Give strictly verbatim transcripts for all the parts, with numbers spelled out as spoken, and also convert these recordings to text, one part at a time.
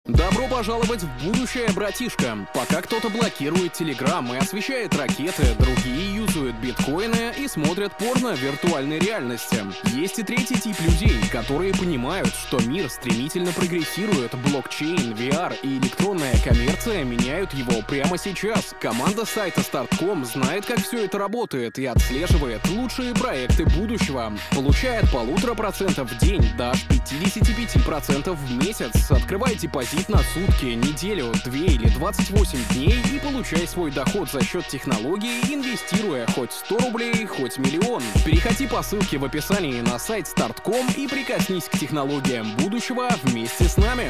Добро пожаловать в будущее, братишка. Пока кто-то блокирует Телеграм и освещает ракеты, другие юзают биткоины и смотрят порно в виртуальной реальности. Есть и третий тип людей, которые понимают, что мир стремительно прогрессирует, блокчейн, ви ар и электронная коммерция меняют его прямо сейчас. Команда сайта старт точка ком знает, как все это работает и отслеживает лучшие проекты будущего. Получая от полутора процентов в день до пятидесяти пяти процентов в месяц. Открывай депозит на сутки, неделю, две или двадцать восемь дней и получай свой доход за счет технологий, инвестируя хоть сто рублей, хоть миллион. Переходи по ссылке в описании на сайт старт точка ком и прикоснись к технологиям будущего вместе с нами.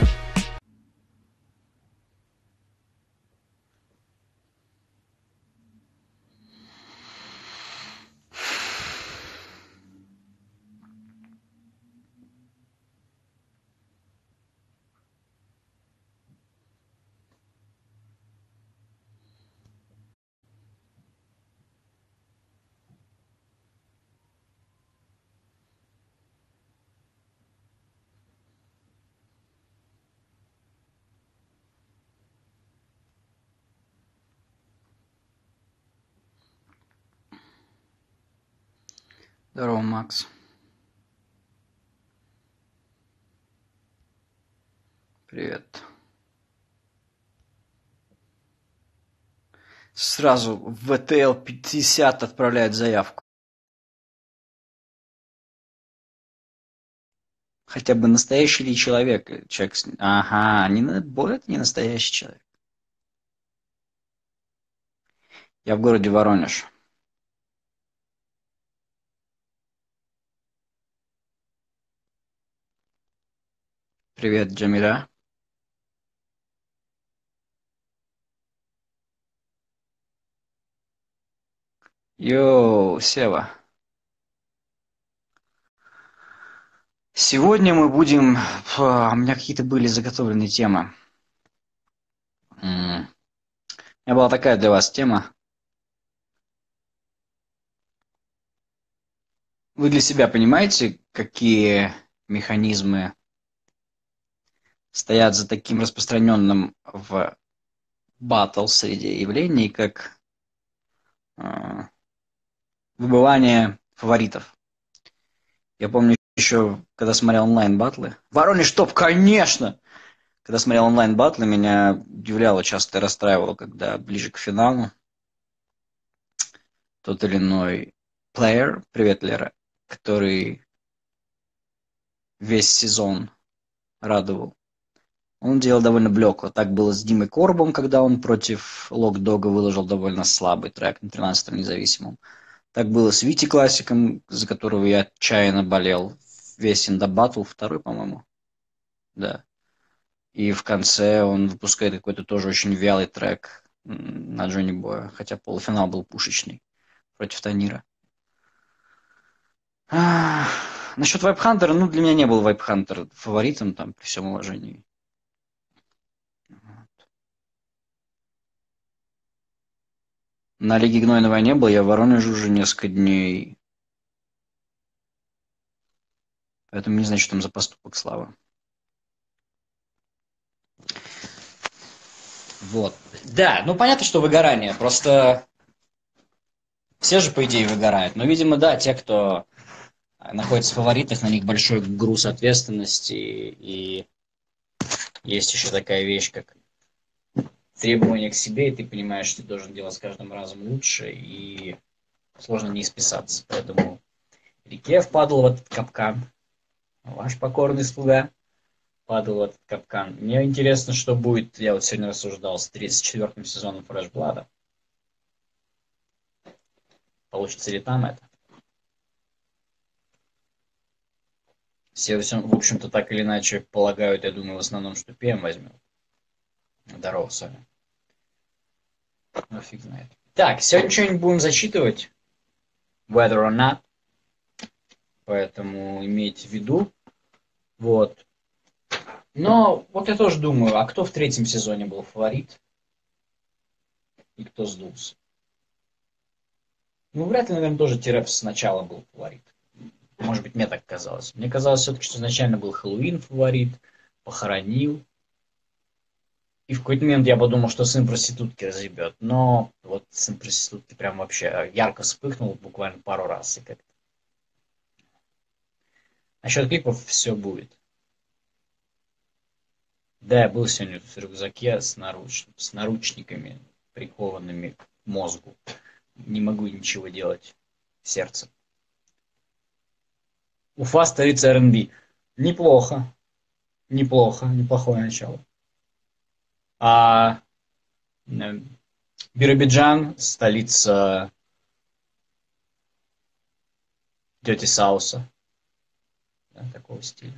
Здорово, Макс. Привет. Сразу в вэ тэ эл пятьдесят отправляют заявку. Хотя бы настоящий ли человек? Человек... с- Ага, не, на- более это не настоящий человек. Я в городе Воронеж. Привет, Джамиля. Йоу, Сева. Сегодня мы будем... Фу, у меня какие-то были заготовленные темы. М, У меня была такая для вас тема. Вы для себя понимаете, какие механизмы стоят за таким распространенным в батл среде явлений, как э, выбывание фаворитов? Я помню еще, когда смотрел онлайн-батлы. Воронеж топ, конечно! Когда смотрел онлайн-батлы, меня удивляло, часто расстраивало, когда ближе к финалу тот или иной плеер, привет, Лера, который весь сезон радовал, он делал довольно блекло. Так было с Димой Корбом, когда он против Локдога выложил довольно слабый трек на тринадцатом независимом. Так было с Вити Классиком, за которого я отчаянно болел. Весь Индабатл, второй, по-моему. Да. И в конце он выпускает какой-то тоже очень вялый трек м, на Джонни Боя. Хотя полуфинал был пушечный против Танира. Ах, насчет Вайпхантера, ну, для меня не был Вайпхантер фаворитом, там, при всем уважении. На Лиге Гнойного не был, я в Воронеже уже несколько дней. Поэтому не знаю, что там за поступок Слава. Вот. Да, ну понятно, что выгорание. Просто все же, по идее, выгорают. Но, видимо, да, те, кто находится в фаворитах, на них большой груз ответственности. И есть еще такая вещь, как требования к себе, и ты понимаешь, что ты должен делать с каждым разом лучше, и сложно не исписаться. Поэтому Рике впадал в этот капкан. Ваш покорный слуга падал в этот капкан. Мне интересно, что будет, я вот сегодня рассуждал, с тридцать четвёртым сезоном Фрэшблада. Получится ли там это? Все, в общем-то, так или иначе полагают, я думаю, в основном, что пи эм возьмет. Здорово, Соня. Ну, фиг знает. Так, сегодня что-нибудь будем зачитывать. Whether or not. Поэтому имейте в виду. Вот. Но вот я тоже думаю, а кто в третьем сезоне был фаворит? И кто сдулся? Ну, вряд ли, наверное, тоже Терепс сначала был фаворит. Может быть, мне так казалось. Мне казалось все-таки, что изначально был Хэллоуин фаворит, похоронил. И в какой-то момент я подумал, что сын проститутки разъебет. Но вот сын проститутки прям вообще ярко вспыхнул буквально пару раз. И как-то. Насчет клипов все будет. Да, я был сегодня в рюкзаке с, наруч... с наручниками, прикованными к мозгу. Не могу ничего делать. Сердце. Уфа, столица эр энд би. Неплохо. Неплохо. Неплохое начало. А Биробиджан, столица Dirty South. Да, такого стиля.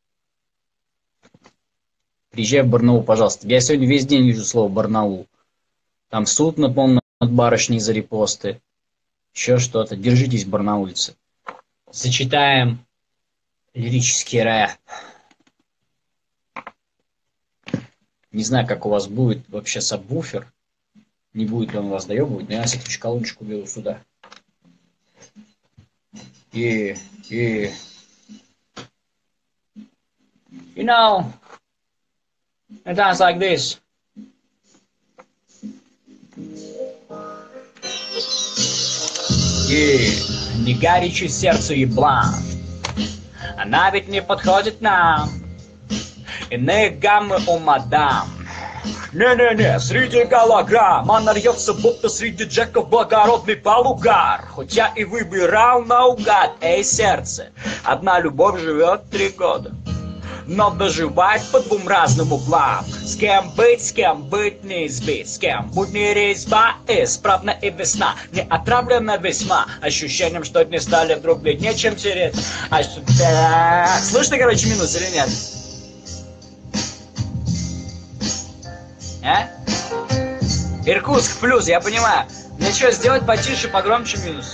Приезжай в Барнаул, пожалуйста. Я сегодня весь день вижу слово Барнаул. Там суд, напомню, над барышней за репосты. Еще что-то. Держитесь, барнаульцы. Зачитаем лирический рэп. Не знаю, как у вас будет вообще сабвуфер. Не будет ли он вас доебывать, но я на всякий случай колоночку беру сюда. И, и... You know, it sounds like this. И не горячее сердце еблан. Она ведь не подходит нам. Иные гаммы у мадам. Не-не-не, среди голограмм она рьется, будто среди джеков благородный полугар. Хоть я и выбирал наугад, эй, сердце, одна любовь живет три года, но доживает по двум разным углам. С кем быть, с кем быть, не избить. С кем будь не резьба, исправна и весна. Не отравлена весьма ощущением, что дни стали вдруг бледнее, чем тереть. А что... Так, слышно, короче, минус или нет? А? Иркутск плюс, я понимаю. Мне что, сделать потише, погромче минус?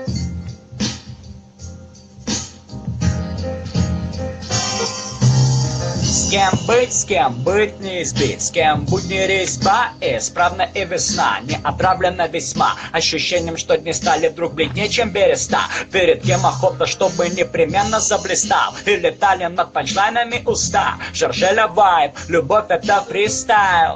С кем быть, с кем быть, не избить. С кем будь не резьба, исправна и весна. Не отравлена весьма ощущением, что дни стали вдруг бледнее, чем береста. Перед кем охота, чтобы непременно заблистал. И летали над панчлайнами уста. Шаршеля вайб, любовь это фристайл.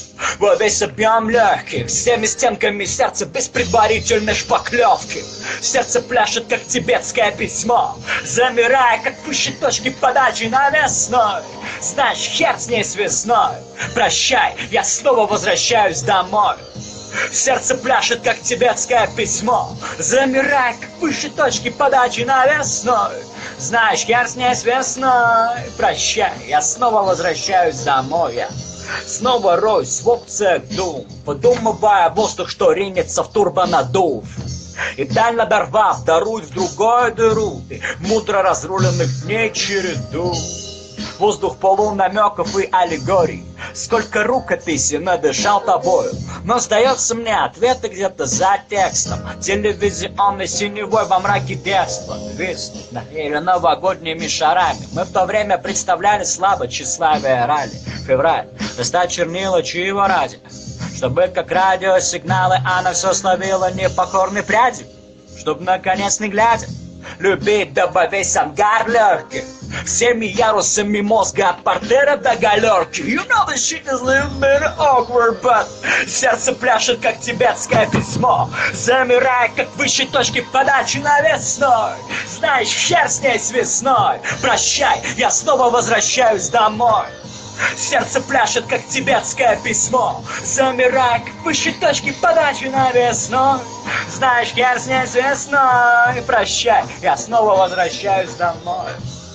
Во весь объем легких, всеми стенками сердца без предварительной шпаклевки. Сердце пляшет, как тибетское письмо, замирая, как выше точки подачи навесной. Знаешь, хер с ней с весной. Прощай, я снова возвращаюсь домой. Сердце пляшет, как тибетское письмо, замирая, как выше точки подачи навесной. Знаешь, хер с ней с весной. Прощай, я снова возвращаюсь домой. Снова роюсь в опциях дум, выдумывая воздух, что ринется в турбонадув. И даль надорвав, даруй в другую дыру ты мудро разруленных дней череду. Воздух полон намеков и аллегорий. Сколько рукописей надышал тобою. Но сдается мне ответы где-то за текстом. Телевизионной синевой во мраке детства. Виснут или новогодними шарами. Мы в то время представляли слабо тщеславие ралли. Февраль, достать чернила, чьего ради? Чтобы как радиосигналы она все словила непокорной пряди. Чтоб наконец не глядя любить, дабы весь ангар легких всеми ярусами мозга от портера до галерки. You know this shit is a little bit awkward, but сердце пляшет, как тибетское письмо, замирая, как высшей точки подачи навесной. Знаешь, хер с ней с весной. Прощай, я снова возвращаюсь домой. Сердце пляшет, как тибетское письмо, замирая, как высшей точки подачи навесной. Знаешь, хер с ней с весной. Прощай, я снова возвращаюсь домой.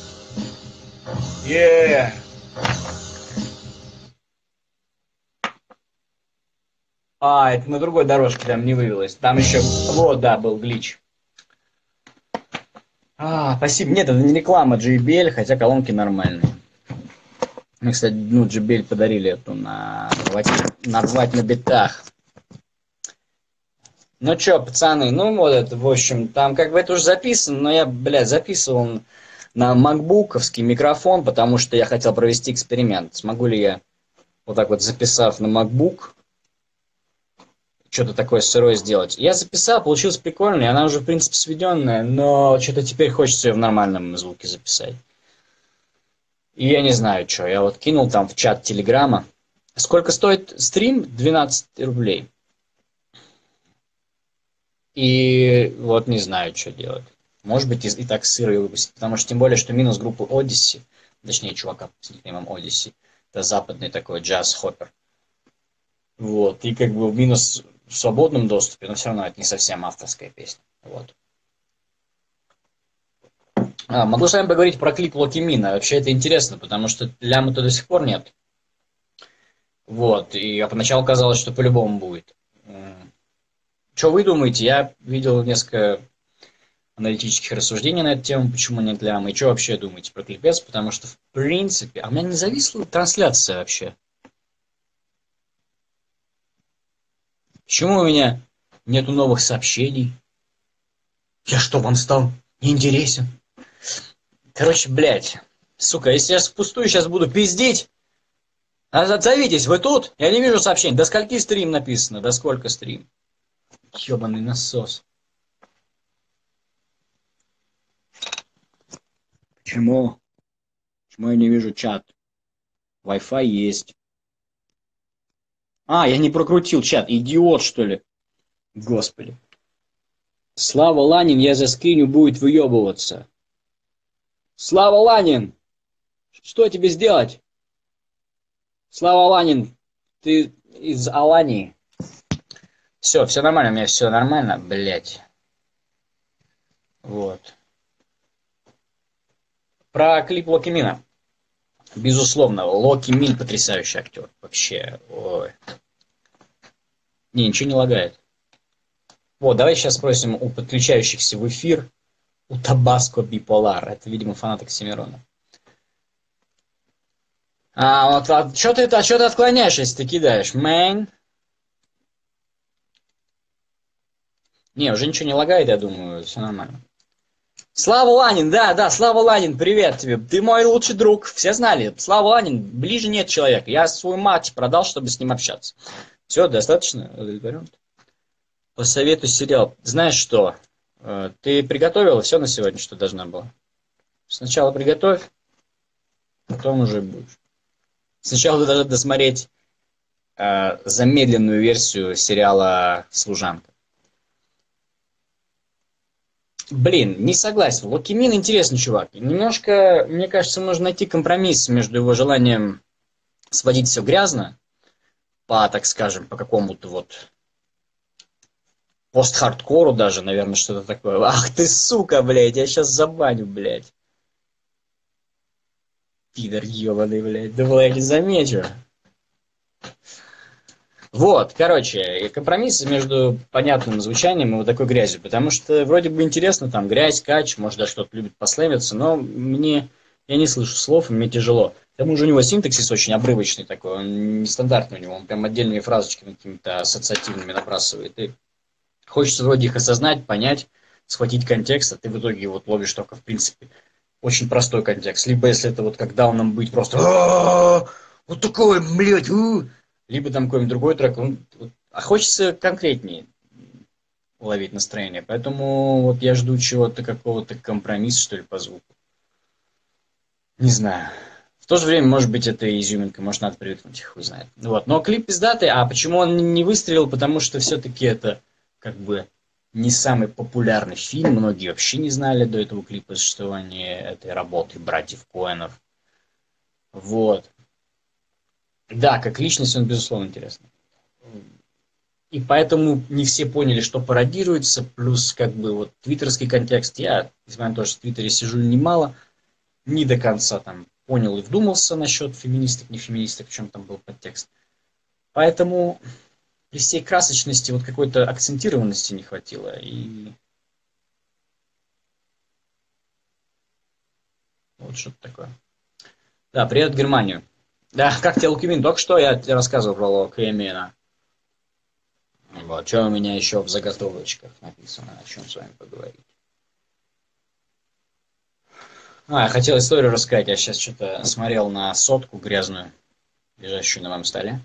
Yeah. А, это на другой дорожке там не вывелось. Там еще, вот, да, был глич. А, спасибо. Нет, это не реклама джей би эл, хотя колонки нормальные. Мы, кстати, ну, джей би эл подарили эту на нарвать на битах. Ну чё, пацаны, ну вот это, в общем, там как бы это уже записано, но я, блядь, записывал на макбуковский микрофон, потому что я хотел провести эксперимент. Смогу ли я, вот так вот записав на MacBook, что-то такое сырое сделать. Я записал, получилось прикольно, и она уже, в принципе, сведенная, но что-то теперь хочется ее в нормальном звуке записать. И я не знаю, что. Я вот кинул там в чат Телеграма Сколько стоит стрим? двенадцать рублей. И вот не знаю, что делать. Может быть, и, и так сырые выпустить. Потому что тем более, что минус группы Odyssey, точнее, чувака с никнеймом Odyssey, это западный такой джаз-хоппер. Вот. И как бы в минус в свободном доступе, но все равно это не совсем авторская песня. Вот. А, могу с вами поговорить про клип Локи Мина. Вообще это интересно, потому что ляма-то до сих пор нет. Вот. И я поначалу казалось, что по-любому будет. Что вы думаете? Я видел несколько аналитических рассуждений на эту тему, почему нет лямы. И что вообще думаете про клипец? Потому что, в принципе... А у меня не зависла трансляция вообще. Почему у меня нету новых сообщений? Я что, вам стал неинтересен? Короче, блядь. Сука, если я впустую сейчас буду пиздить, отзовитесь, вы тут? Я не вижу сообщений. До скольки стрим написано? До сколько стрим? Ёбаный насос. Почему? Почему я не вижу чат? Wi-Fi есть. А, я не прокрутил чат. Идиот, что ли? Господи. Слава Ланин, я заскриню, будет выебываться. Слава Ланин! Что тебе сделать? Слава Ланин, ты из Алании. Все, все нормально, у меня все нормально, блять. Вот. Про клип Локи Мина. Безусловно, Локи Мин потрясающий актер. Вообще, ой. Не, ничего не лагает. Вот, давай сейчас спросим у подключающихся в эфир, у Табаско Биполар. Это, видимо, фанат Оксимирона. А, вот, а что ты, а что ты отклоняешь, если ты кидаешь? Мэн? Не, уже ничего не лагает, я думаю, все нормально. Слава Ланин, да, да, Слава Ланин, привет тебе. Ты мой лучший друг, все знали. Слава Ланин, ближе нет человека. Я свою мать продал, чтобы с ним общаться. Все, достаточно удовлетворен. Посоветуй сериал. Знаешь что? Ты приготовила все на сегодня, что должна была? Сначала приготовь, потом уже будешь. Сначала ты должна досмотреть э, замедленную версию сериала «Служанка». Блин, не согласен. Локи Мин интересный чувак. Немножко, мне кажется, нужно найти компромисс между его желанием сводить все грязно, по, так скажем, по какому-то вот пост-хардкору даже, наверное, что-то такое. Ах ты, сука, блядь, я сейчас забаню, блядь. Пидор ебаный, блядь. Думал, я не замечу. Вот, короче, компромисс между понятным звучанием и вот такой грязью. Потому что вроде бы интересно, там, грязь, кач, может, даже кто-то любит послэмиться, но мне, я не слышу слов, и мне тяжело. К тому же у него синтаксис очень обрывочный такой, он нестандартный у него, он прям отдельными фразочками какими-то ассоциативными набрасывает. И хочется вроде их осознать, понять, схватить контекст, а ты в итоге вот ловишь только, в принципе, очень простой контекст. Либо если это вот как дауном быть просто вот такой, блядь, либо там какой-нибудь другой трек. А хочется конкретнее уловить настроение. Поэтому вот я жду чего-то, какого-то компромисса, что ли, по звуку. Не знаю. В то же время, может быть, это изюминка, может, надо привыкнуть, хуй знает. Вот. Но клип пиздатый, а почему он не выстрелил? Потому что все-таки это как бы не самый популярный фильм. Многие вообще не знали до этого клипа существования этой работы братьев Коэнов. Вот. Да, как личность он, безусловно, интересный. И поэтому не все поняли, что пародируется, плюс как бы вот твиттерский контекст. Я, несмотря на то, что в Твиттере сижу немало, не до конца там понял и вдумался насчет феминисток, не феминисток, в чем там был подтекст. Поэтому при всей красочности вот какой-то акцентированности не хватило. И вот что-то такое. Да, привет в Германию. Да, как тебе Лукимин? Только что я тебе рассказывал про Лукимина. Вот, что у меня еще в заготовочках написано, о чем с вами поговорить. А, я хотел историю рассказать, я сейчас что-то смотрел на сотку грязную, лежащую на моем столе.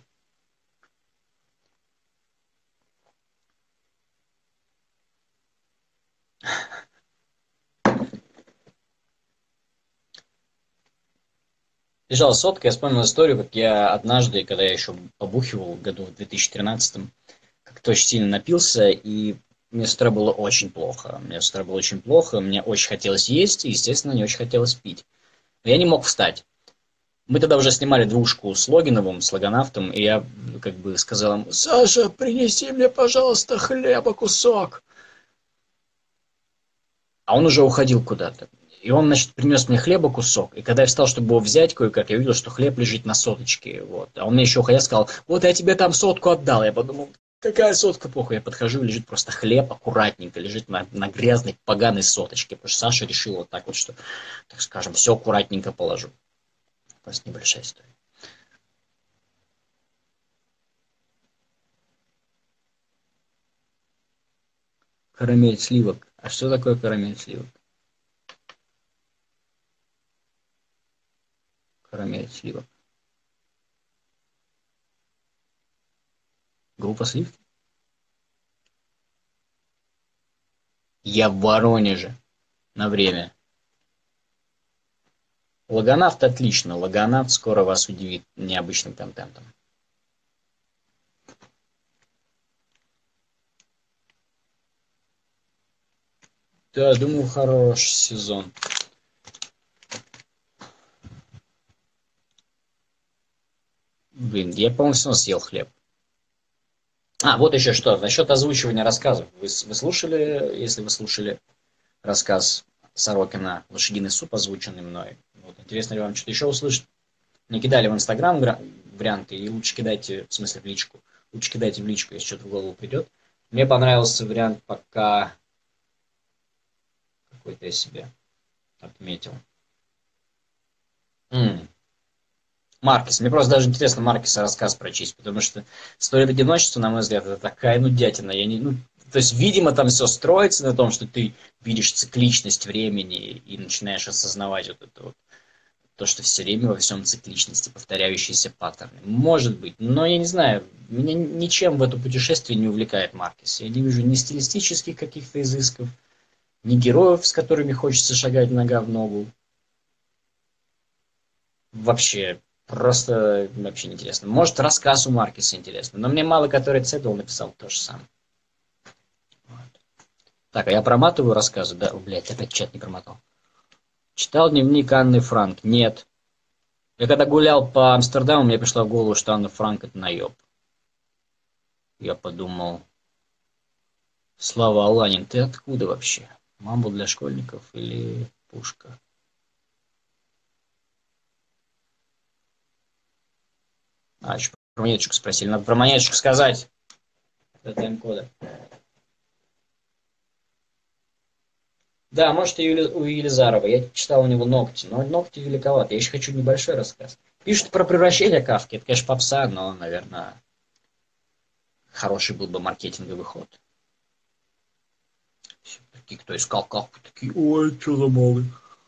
Лежала сотка, я вспомнил историю, как я однажды, когда я еще побухивал, году в две тысячи тринадцатом, как-то очень сильно напился, и мне с утра было очень плохо. Мне с утра было очень плохо, мне очень хотелось есть, и, естественно, не очень хотелось пить. Но я не мог встать. Мы тогда уже снимали двушку с Логиновым, с Логонавтом, и я как бы сказал ему: «Саша, принеси мне, пожалуйста, хлеба кусок». А он уже уходил куда-то. И он, значит, принес мне хлеба кусок, и когда я встал, чтобы его взять кое-как, я увидел, что хлеб лежит на соточке. Вот. А он мне еще уходя сказал: «Вот я тебе там сотку отдал». Я подумал: какая сотка, похуй. Я подхожу, лежит просто хлеб аккуратненько, лежит на, на грязной поганой соточке. Потому что Саша решил вот так вот, что, так скажем, все аккуратненько положу. Просто небольшая история. Карамель сливок. А что такое карамель сливок? Карамель сливок. Группа сливки? Я в Воронеже. На время. Логонавт отлично. Логонавт скоро вас удивит необычным контентом. Да, думаю, хороший сезон. Блин, я, по-моему, все равно съел хлеб. А, вот еще что. Насчет озвучивания рассказов. Вы, вы слушали, если вы слушали рассказ Сорокина «Лошадиный суп», озвученный мной? Вот, интересно ли вам что-то еще услышать? Мне кидали в Инстаграм варианты, и лучше кидайте, в смысле в личку. Лучше кидайте в личку, если что-то в голову придет. Мне понравился вариант, пока какой-то я себе отметил. М-м. Маркес. Мне просто даже интересно Маркеса рассказ прочесть, потому что «Сто лет одиночества», на мой взгляд, это такая нудятина. Я не, ну, то есть, видимо, там все строится на том, что ты видишь цикличность времени и начинаешь осознавать вот это вот, то, что все время во всем цикличности, повторяющиеся паттерны. Может быть, но я не знаю, меня ничем в это путешествие не увлекает Маркес. Я не вижу ни стилистических каких-то изысков, ни героев, с которыми хочется шагать нога в ногу. Вообще, просто вообще неинтересно. Может, рассказ у Маркеса интересный, но мне мало который Цедл написал то же самое. Вот. Так, а я проматываю рассказы? Да, блядь, опять чат не промотал. Читал дневник Анны Франк? Нет. Я когда гулял по Амстердаму, мне пришла в голову, что Анна Франк это наеб. Я подумал: Слава Аланин, ты откуда вообще? Мамбл для школьников или пушка? А, еще про монеточку спросили. Надо про монеточку сказать. Это тайм-кода. Да, может, и у Елизарова. Я читал у него «Ногти», но «Ногти» великоват. Я еще хочу небольшой рассказ. Пишут про превращение Кафки. Это, конечно, попса, но, наверное, хороший был бы маркетинговый ход. Такие, кто искал Кафку, такие: ой, что за малый.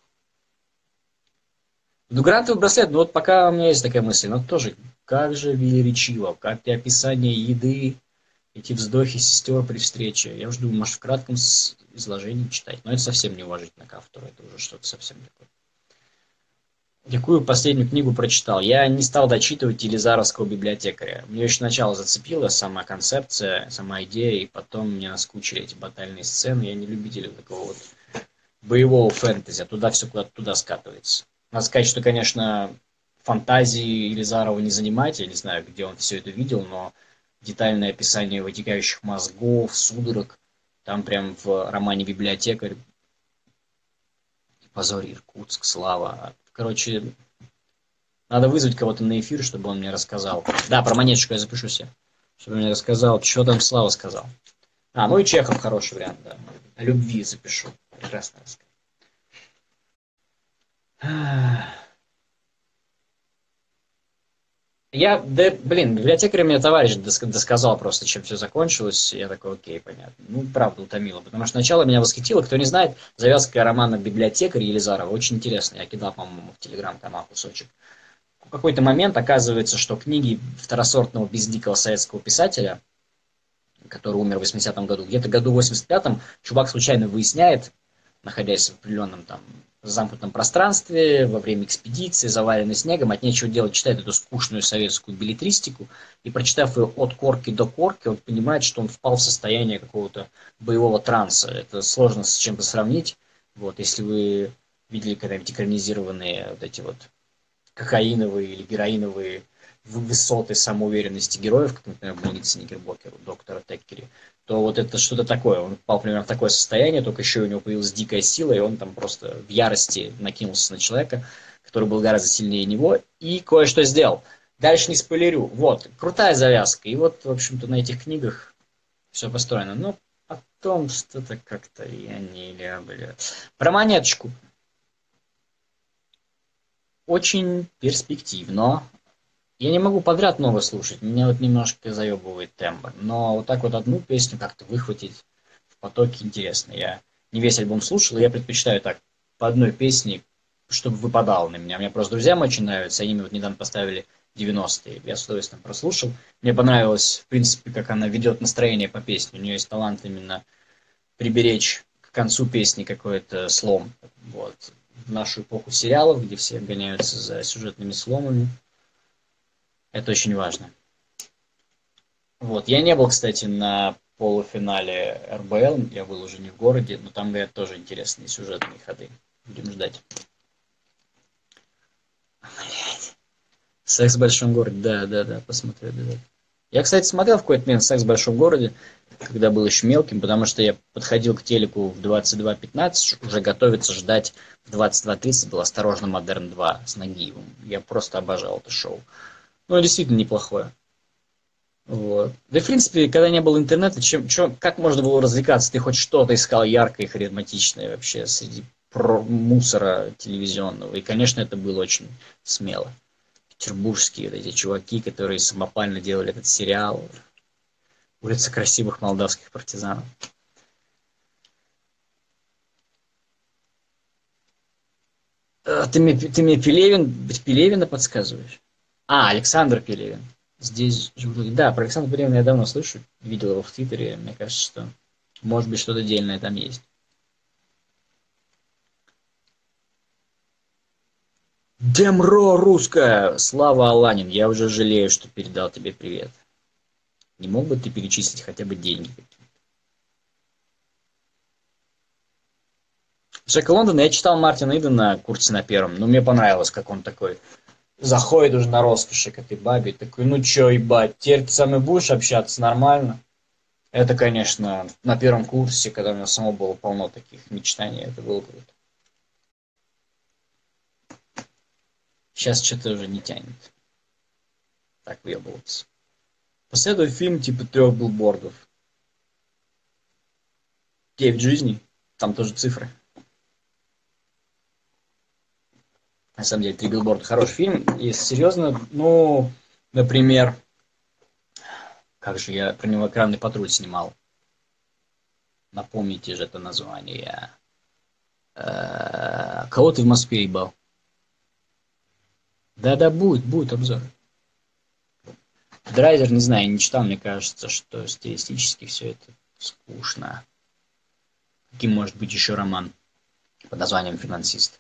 Ну, грантовый браслет, ну вот пока у меня есть такая мысль, но тоже, как же велеречиво, как и описание еды, эти вздохи сестер при встрече. Я уже думаю, может, в кратком изложении читать. Но это совсем неуважительно к автору, это уже что-то совсем такое. Какую последнюю книгу прочитал? Я не стал дочитывать Елизаровского библиотекаря. Мне еще сначала зацепила сама концепция, сама идея, и потом мне наскучили эти батальные сцены. Я не любитель такого вот боевого фэнтези, а туда все куда-то туда скатывается. Надо сказать, что, конечно, фантазии Елизарова не занимать, я не знаю, где он все это видел, но детальное описание вытекающих мозгов, судорог, там прям в романе «Библиотекарь», «Позор Иркутск», «Слава». Короче, надо вызвать кого-то на эфир, чтобы он мне рассказал. Да, про монеточку я запишу себе. Чтобы он мне рассказал, что там Слава сказал. А, ну и Чехов хороший вариант, да. О любви запишу. Прекрасно рассказ. Я, да, блин, библиотекарь мне товарищ досказал просто, чем все закончилось. Я такой: окей, понятно. Ну, правда, утомило. Потому что сначала меня восхитило. Кто не знает, завязка романа «Библиотекарь» Елизарова очень интересная. Я кидал, по-моему, в телеграм-канал кусочек. В какой-то момент оказывается, что книги второсортного бездикого советского писателя, который умер в восьмидесятом году, где-то году в восемьдесят пятом чувак случайно выясняет, находясь в определенном там замкнутом пространстве, во время экспедиции, заваленной снегом, от нечего делать читает эту скучную советскую беллетристику, и, прочитав ее от корки до корки, он понимает, что он впал в состояние какого-то боевого транса. Это сложно с чем-то сравнить. Вот, если вы видели когда-нибудь экранизированные вот эти вот кокаиновые или героиновые высоты самоуверенности героев, как, например, в больнице Никербокер у доктора Теккери, то вот это что-то такое. Он попал примерно в такое состояние, только еще у него появилась дикая сила, и он там просто в ярости накинулся на человека, который был гораздо сильнее него, и кое-что сделал. Дальше не спойлерю. Вот, крутая завязка. И вот, в общем-то, на этих книгах все построено. Но потом что-то как-то я не люблю. Про монеточку. Очень перспективно. Я не могу подряд много слушать, меня вот немножко заебывает тембр. Но вот так вот одну песню как-то выхватить в потоке интересно. Я не весь альбом слушал, и я предпочитаю так, по одной песне, чтобы выпадало на меня. Мне просто друзьям очень нравится, они мне вот недавно поставили девяностые. Я с удовольствием прослушал. Мне понравилось, в принципе, как она ведет настроение по песне. У нее есть талант именно приберечь к концу песни какой-то слом. Вот. В нашу эпоху сериалов, где все гоняются за сюжетными сломами. Это очень важно. Вот. Я не был, кстати, на полуфинале эр бэ эл, я был уже не в городе, но там, говорят, тоже интересные сюжетные ходы. Будем ждать. Блять. «Секс в большом городе», да, да, да, посмотрю обязательно. Я, кстати, смотрел в какой-то момент «Секс в большом городе», когда был еще мелким, потому что я подходил к телеку в двадцать два пятнадцать, уже готовиться ждать в двадцать два тридцать был «Осторожно, Модерн два» с Нагиевым. Я просто обожал это шоу. Ну, действительно неплохое. Вот. Да и, в принципе, когда не было интернета, чем, чем, как можно было развлекаться? Ты хоть что-то искал яркое и харизматичное вообще среди про- мусора телевизионного. И, конечно, это было очень смело. Петербургские вот эти чуваки, которые самопально делали этот сериал. «Улица красивых молдавских партизанов». А, ты мне, ты мне Пелевин, Пелевина подсказываешь? А, Александр Пелевин. Здесь же вроде... Да, про Александра Пелевина я давно слышу. Видел его в Твиттере. Мне кажется, что может быть что-то дельное там есть. Демро русская! Слава Аланин, я уже жалею, что передал тебе привет. Не мог бы ты перечислить хотя бы деньги какие-то? Джека Лондона я читал Мартина Идена на курсе на первом. Но мне понравилось, как он такой... Заходит уже на роскоши к этой бабе. Такой, ну чё, ебать, теперь ты со мной будешь общаться нормально? Это, конечно, на первом курсе, когда у меня само было полно таких мечтаний, это было круто. Сейчас что-то уже не тянет. Так въебываться. Посоветуй фильм типа «Трех билбордов». «Девять жизней». Там тоже цифры. На самом деле, «Три билборда» хороший фильм. Если серьезно, ну, например, как же я про него «Экранный патруль» снимал. Напомните же это название. Кого ты в Москве ебал? Да-да, будет, будет обзор. Драйзер, не знаю, не читал, мне кажется, что стилистически все это скучно. Каким может быть еще роман под названием «Финансист»?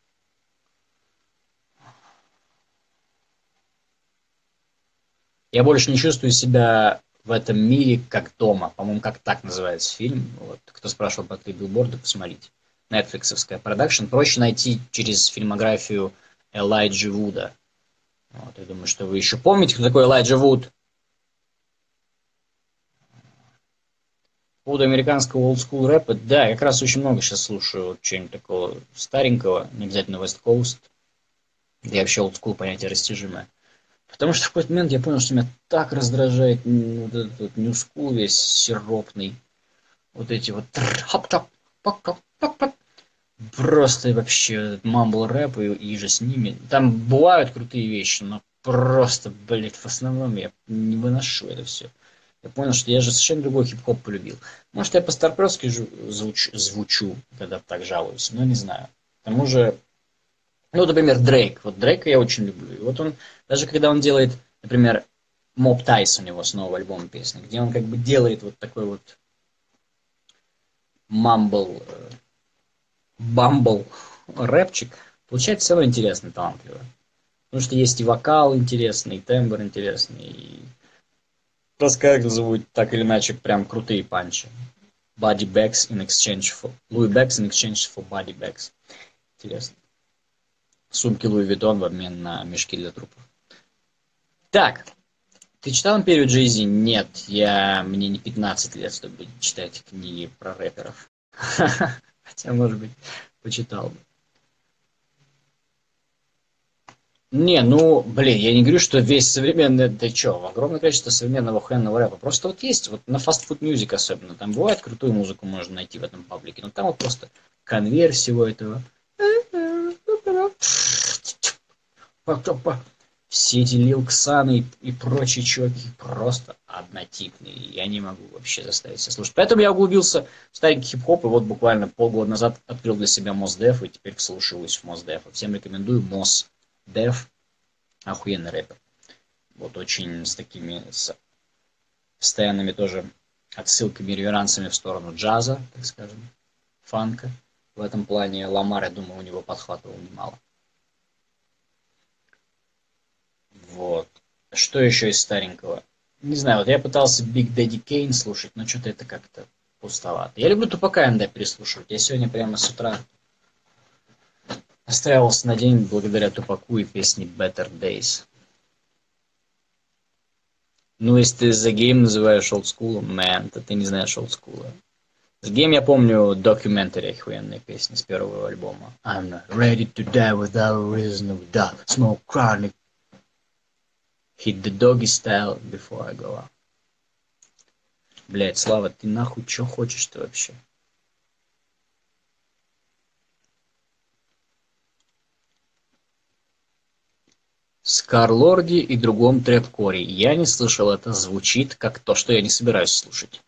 Я больше не чувствую себя в этом мире как дома. По-моему, как так называется фильм. Вот. Кто спрашивал про «Три билборда», посмотрите. Нетфликсовская продакшн. Проще найти через фильмографию Элайджи Вуда. Вот, я думаю, что вы еще помните, кто такой Элайджа Вуд. По поводу американского олдскул рэпа, да, я как раз очень много сейчас слушаю вот чего-нибудь такого старенького, не обязательно West Coast. Да и вообще олдскул понятие растяжимое. Потому что в какой-то момент я понял, что меня так раздражает вот этот вот New School весь сиропный. Вот эти вот просто вообще мамбл рэп и, и же с ними. Там бывают крутые вещи, но просто, блядь, в основном я не выношу это все. Я понял, что я же совершенно другой хип-хоп полюбил. Может, я по-старперски звучу, звучу, когда так жалуюсь, но не знаю. К тому же, ну, например, Дрейк. Вот Дрейка я очень люблю. И вот он, даже когда он делает, например, Mob Ties у него с нового альбома песни, где он как бы делает вот такой вот мамбл бамбл рэпчик, получается все равно интересно, талантливо. Потому что есть и вокал интересный, и тембр интересный, и рассказывают так или иначе прям крутые панчи. Body bags in exchange for... Louis bags in exchange for body bags. Интересно. Сумки Louis Vuitton в обмен на мешки для трупов. Так. Ты читал «Империю Джей-Зи»? Нет. Я... Мне не пятнадцать лет, чтобы читать книги про рэперов. Хотя, может быть, почитал бы. Не, ну, блин, я не говорю, что весь современный, ты чё, огромное количество современного охуенного рэпа. Просто вот есть, вот на Fast Food Music особенно, там бывает крутую музыку можно найти в этом паблике, но там вот просто конвейер всего этого. Все эти Lil Xan и, и прочие чуваки просто однотипные. Я не могу вообще заставить себя слушать. Поэтому я углубился в старенький хип-хоп, и вот буквально полгода назад открыл для себя Mos Def, и теперь вслушиваюсь в Mos Def. Всем рекомендую Mos Def, охуенный рэпер. Вот очень с такими с постоянными тоже отсылками, реверансами в сторону джаза, так скажем, фанка. В этом плане Ламар, я думаю, у него подхватывал немало. Вот. Что еще из старенького? Не знаю, вот я пытался Big Daddy Kane слушать, но что-то это как-то пустовато. Я люблю Тупака эн дэ переслушивать. Я сегодня прямо с утра настраивался на день благодаря Тупаку и песне Better Days. Ну, если ты The Game называешь олдскулом, man, то ты не знаешь олдскула. The Game, я помню, Documentary, охуенная песня с первого альбома. I'm not ready to die without a reason of doubt. Smoke chronic. Hit the doggy style before I go out. Блять, Слава, ты нахуй чё хочешь-то вообще? Скарлорди и другом трэп-коре. Я не слышал, это звучит как то, что я не собираюсь слушать.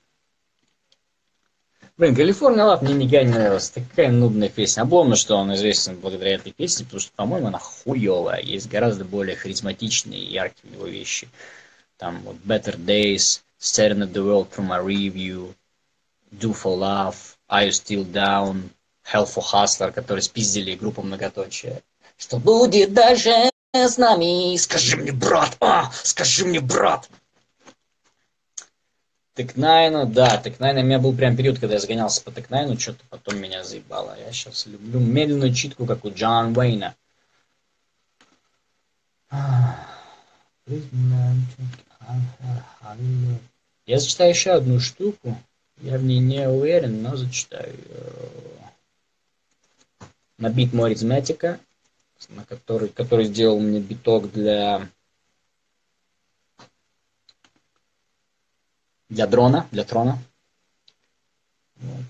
Блин, Калифорния Лав мне никогда не нравилась. Такая нудная песня. Обломно, что он известен благодаря этой песне, потому что, по-моему, она хуёвая. Есть гораздо более харизматичные и яркие его вещи. Там вот Better Days, Staring at the World from a Review, Do for Love, Are You Still Down, Hell for Hustler, которые спиздили группу Многоточие. Что будет дальше с нами? Скажи мне, брат! А, скажи мне, брат! Тек-Найну, да, Тек-Найну, у меня был прям период, когда я загонялся по Тек-Найну, что-то потом меня заебало. Я сейчас люблю медленную читку, как у Джон Уэйна. Я зачитаю еще одну штуку. Я в ней не уверен, но зачитаю. На бит Моризматика, на который, который сделал мне биток для... Для дрона, для трона. Вот.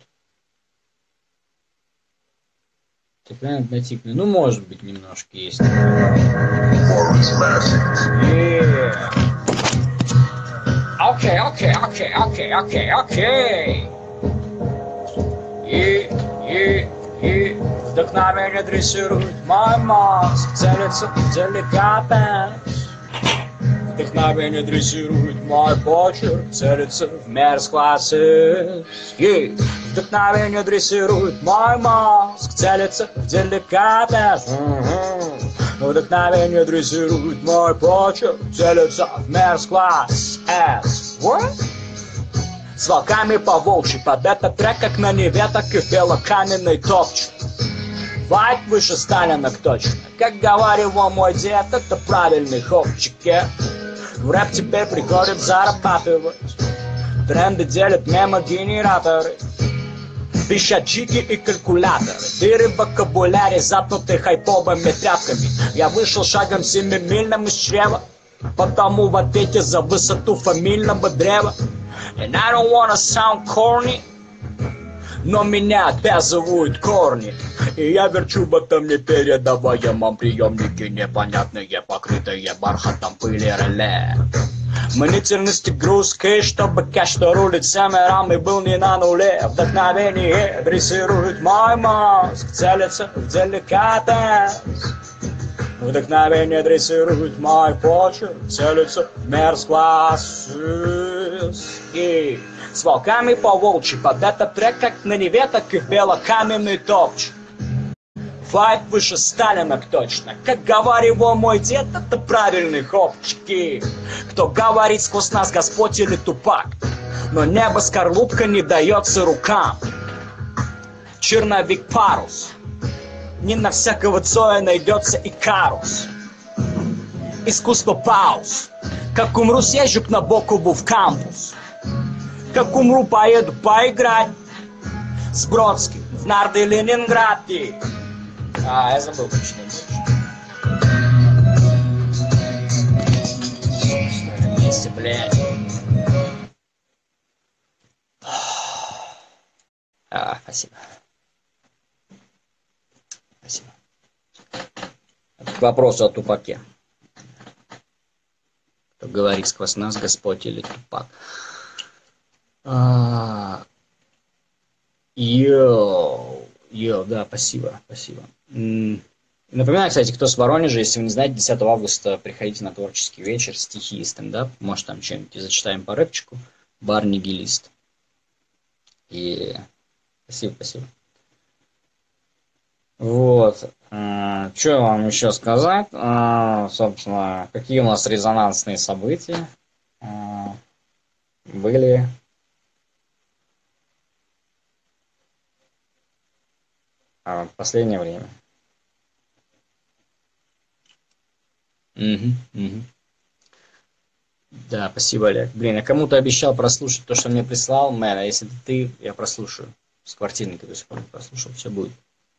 Такая однотипная. Ну, может быть, немножко есть. Окей, окей, окей, окей, окей, окей. И, и, и вдохновение дрессирует мой мозг, целится в деликатность. Вдохновение дрессирует мой почерк, целится в мерзкость. Вдохновение дрессирует мой мозг, целится в деликатность. Вдохновение дрессирует мой почерк, целится в мерзкость. С волками по волчьи, под этот трек, как на Неве, так и белокаменный топчик. Вайт выше Сталина точно. Как говорил мой дед, это правильный хопчик. В рэп теперь приходит зарабатывать. Тренды делят мемо-генераторы. Пищат чики и калькуляторы. Дыры в вокабуляре, запнуты хайповыми тряпками. Я вышел шагом семимильным из чрева, потому в ответе за высоту фамильного древа. And I don't wanna sound corny, но меня обязывают корни. И я верчу в этом непередаваемом приемнике непонятные, покрытые бархатом пыли реле. Мнительность и груз кэш, чтобы кэш, что рулит семером и был не на нуле. Вдохновение дрессирует мой мозг, целится в деликатность. Вдохновение дрессирует мой почерк, целится в мерзкость. И с волками по волчьи, под этот трек, как на Неве, так и в белокаменный топчик. Вайп выше Сталина точно. Как говорил мой дед, это правильные хлопчики. Кто говорит сквозь нас, Господь или Тупак. Но небо скорлупка не дается рукам. Черновик парус. Не на всякого Цоя найдется и Карус. Искусство пауз. Как умру, съезжу к Набокову в кампус. Как умру, поеду поиграть с Бродским в нарды Ленинграде. А, я забыл почему. Вместе, блядь. А, спасибо. Спасибо. К вопросу о Тупаке. Кто говорит сквозь нас, Господь или Тупак? А, йоу, йоу, да, спасибо, спасибо. М, Напоминаю, кстати, кто с Воронежа, если вы не знаете, десятого августа приходите на творческий вечер, стихи и стендап. Может, там что-нибудь и зачитаем по рэпчику. Бар Нигилист. И спасибо, спасибо. Вот. Что вам еще сказать? А, собственно, какие у нас резонансные события а, были. А, в последнее время. Угу, угу. Да, спасибо, Олег. Блин, я кому-то обещал прослушать то, что мне прислал мэр, а если это ты, я прослушаю. С квартирника до сих пор не прослушал, все будет.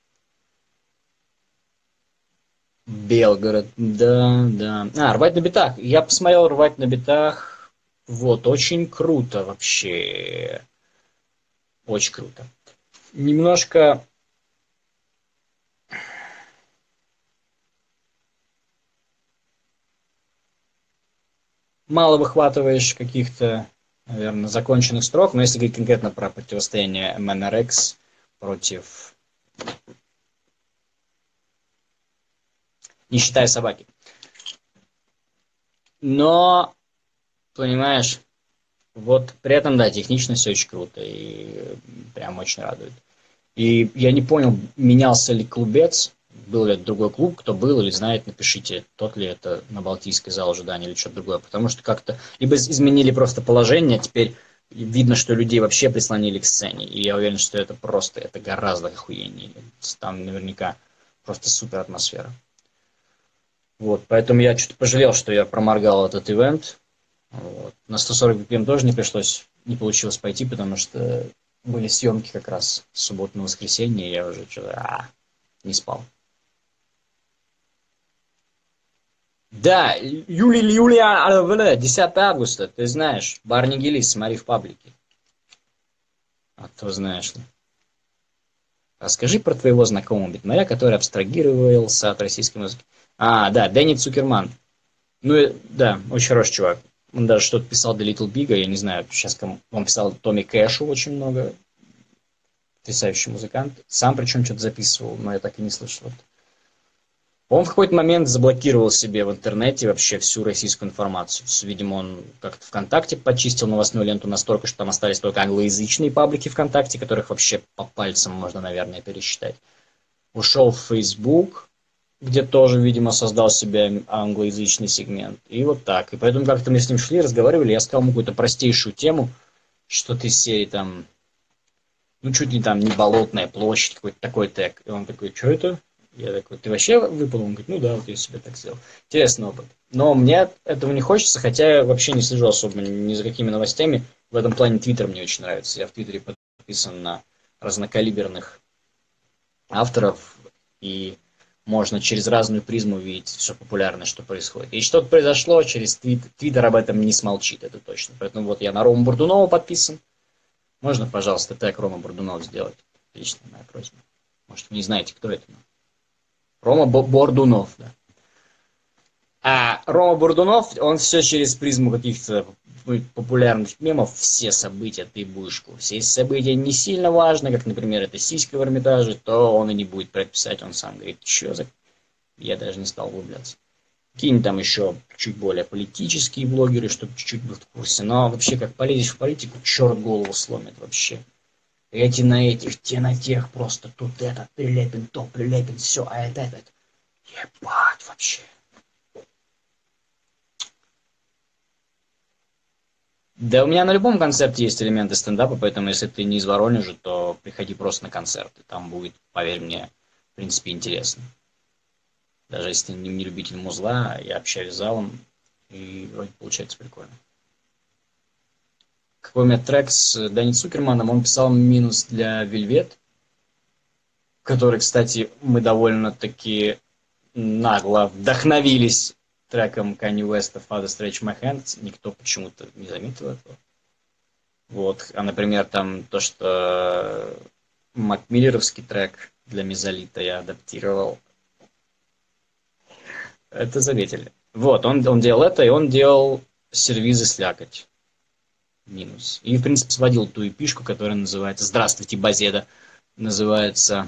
Белгород, да, да. А, рвать на битах. Я посмотрел рвать на битах. Вот, очень круто вообще. Очень круто. Немножко... Мало выхватываешь каких-то, наверное, законченных строк, но если говорить конкретно про противостояние эм эн эр икс против... Не считая собаки. Но, понимаешь, вот при этом, да, технично все очень круто и прям очень радует. И я не понял, менялся ли клубец, был ли это другой клуб, кто был или знает, напишите, тот ли это на Балтийской зал ожидания или что-то другое. Потому что как-то либо изменили просто положение, теперь видно, что людей вообще прислонили к сцене. И я уверен, что это просто, это гораздо охуеннее. Там наверняка просто супер атмосфера. Вот, поэтому я что-то пожалел, что я проморгал этот ивент. Вот. На сто сорок би пи эм тоже не пришлось, не получилось пойти, потому что были съемки как раз в субботу на воскресенье, и я уже что-то а, не спал. Да, Юлия, Юлия, десятого августа, ты знаешь, бар Нигилист, смотри в паблике. А то знаешь ли. Расскажи про твоего знакомого битмаря, который абстрагировался от российской музыки. А, да, Дэнни Цукерман. Ну, да, очень хороший чувак. Он даже что-то писал для Little Big, я не знаю, сейчас кому... Он писал Томми Кэшу очень много. Потрясающий музыкант. Сам причем что-то записывал, но я так и не слышал. Он в какой-то момент заблокировал себе в интернете вообще всю российскую информацию. Видимо, он как-то ВКонтакте почистил новостную ленту настолько, что там остались только англоязычные паблики ВКонтакте, которых вообще по пальцам можно, наверное, пересчитать. Ушел в Facebook, где тоже, видимо, создал себе англоязычный сегмент. И вот так. И поэтому как-то мы с ним шли, разговаривали, я сказал ему какую-то простейшую тему, что-то из серии там, ну, чуть ли там не Болотная площадь, какой-то такой тег. И он такой, что это? Я такой, ты вообще выпал? Он говорит, ну да, вот я себе так сделал. Интересный опыт. Но мне этого не хочется, хотя я вообще не слежу особо ни за какими новостями. В этом плане Твиттер мне очень нравится. Я в Твиттере подписан на разнокалиберных авторов, и можно через разную призму видеть все популярное, что происходит. И что-то произошло, через Твиттер, Твиттер об этом не смолчит, это точно. Поэтому вот я на Рому Бурдунова подписан. Можно, пожалуйста, так Рома Бурдунов сделать? Отлично, моя просьба. Может, вы не знаете, кто это? Рома Бордунов, да. А Рома Бордунов, он все через призму каких-то популярных мемов, все события ты будешь в курсе. Если события не сильно важны, как, например, это сиська в Эрмитаже, то он и не будет предписать, он сам говорит, что за... Я даже не стал углубляться. Какие-нибудь там еще чуть более политические блогеры, чтобы чуть-чуть был в курсе. Но вообще, как полезешь в политику, черт голову сломит вообще. Эти на этих, те на тех, просто тут этот Прилепин, то Прилепин, все, а это этот. Ебать вообще. Да у меня на любом концерте есть элементы стендапа, поэтому если ты не из Воронежа, то приходи просто на концерт. И там будет, поверь мне, в принципе, интересно. Даже если ты не любитель музла, я общаюсь с залом, и вроде получается прикольно. Какой у меня трек с Дани Цукерманом, он писал минус для Вельвет, который, кстати, мы довольно-таки нагло вдохновились треком Kanye West Father Stretch My Hands. Никто почему-то не заметил этого. Вот. А, например, там то, что Макмиллеровский трек для Мезолита я адаптировал. Это заметили. Вот, он, он делал это, и он делал сервизы слякоть. Минус. И, в принципе, сводил ту эпишку, которая называется «Здравствуйте, Базеда». Называется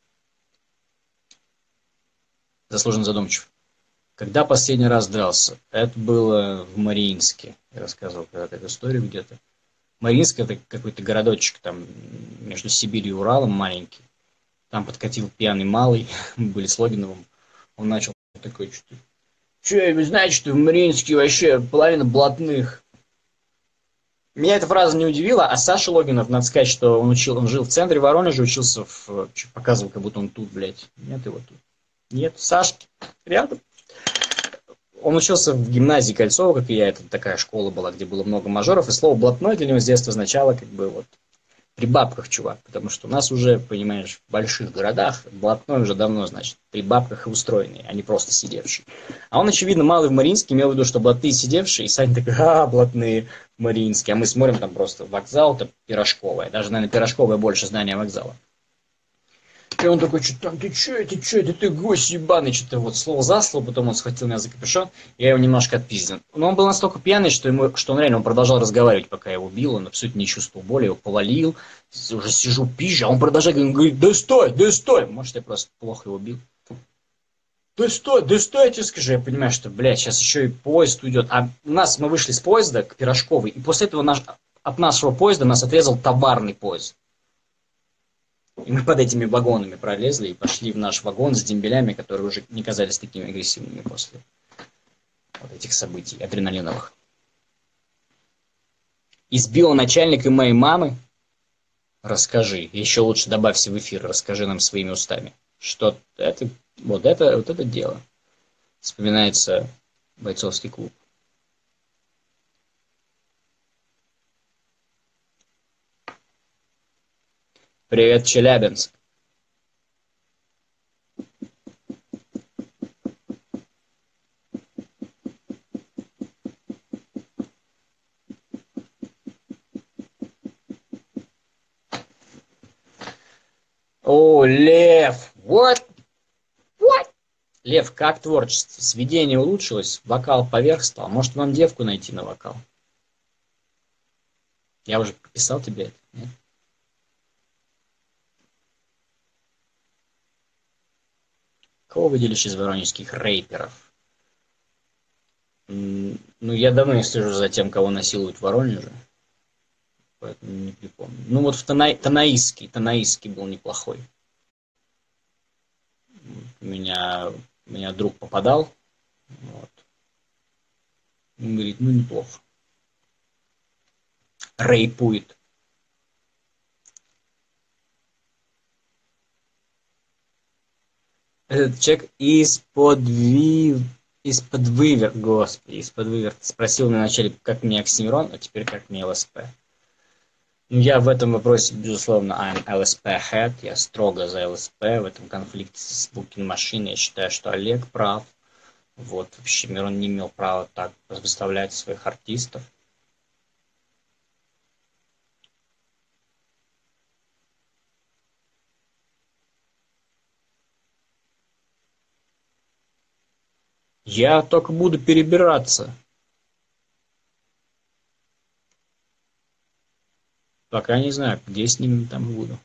«Заслуженно задумчив». Когда последний раз дрался? Это было в Мариинске. Я рассказывал когда-то эту историю где-то. Мариинск — это какой-то городочек там между Сибирью и Уралом маленький. Там подкатил пьяный малый, мы были с Логиновым. Он начал такой, что Че, вы знаете, что в Мариинске вообще половина блатных? Меня эта фраза не удивила, а Саша Логинов, надо сказать, что он, учил, он жил в центре Воронежа, учился в... Показывал, как будто он тут, блядь. Нет его тут. Нет, Сашки рядом. Он учился в гимназии Кольцова, как и я. Это такая школа была, где было много мажоров. И слово «блатной» для него с детства означало как бы вот при бабках, чувак. Потому что у нас уже, понимаешь, в больших городах блатной уже давно, значит, при бабках и устроенный, а не просто сидевший. А он, очевидно, малый в Мариинске имел в виду, что блатные сидевшие, и Саня такой, а, блатные в Мариинске. А мы смотрим там просто вокзал-то Пирожковая. Даже, наверное, Пирожковая больше здания вокзала. И он такой, что там, ты че, ты че, это ты гость ебаный, что-то вот слово за слово, потом он схватил меня за капюшон, я его немножко отпиздил. Но он был настолько пьяный, что, ему, что он реально он продолжал разговаривать, пока я его бил, он абсолютно не чувствовал боли, его повалил, уже сижу, пизжу, а он продолжает, он говорит, да стой, да стой, может я просто плохо его бил. Да стой, да стой, я тебе скажу, я понимаю, что, блядь, сейчас еще и поезд уйдет, а у нас, мы вышли с поезда к Пирожковой, и после этого наш, от нашего поезда нас отрезал товарный поезд. И мы под этими вагонами пролезли и пошли в наш вагон с дембелями, которые уже не казались такими агрессивными после вот этих событий адреналиновых. Избила начальника моей мамы? Расскажи. Еще лучше добавься в эфир, расскажи нам своими устами. Что это, вот это, вот это дело. Вспоминается бойцовский клуб. Привет, Челябинск. О, Лев! What? What? Лев, как творчество? Сведение улучшилось? Вокал поверх стал? Может, вам девку найти на вокал? Я уже писал тебе это, нет? Кого выделишь из воронежских рэперов? Ну, я давно не слежу за тем, кого насилуют в Воронеже. Поэтому не припомню. Ну, вот в Тана... Танаисский. Танаисский был неплохой. У меня, у меня друг попадал. Вот. Он говорит, ну, неплохо. Рэйпует. Этот человек из-под ви... из-под вывер, господи, из-под вывер. Спросил меня вначале, как мне Оксимирон, а теперь как мне ЛСП. Ну, я в этом вопросе, безусловно, I'm эл эс пи head, я строго за ЛСП в этом конфликте с Букин машиной. Я считаю, что Олег прав. Вот, вообще Мирон не имел права так выставлять своих артистов. Я только буду перебираться. Пока не знаю, где с ними там буду.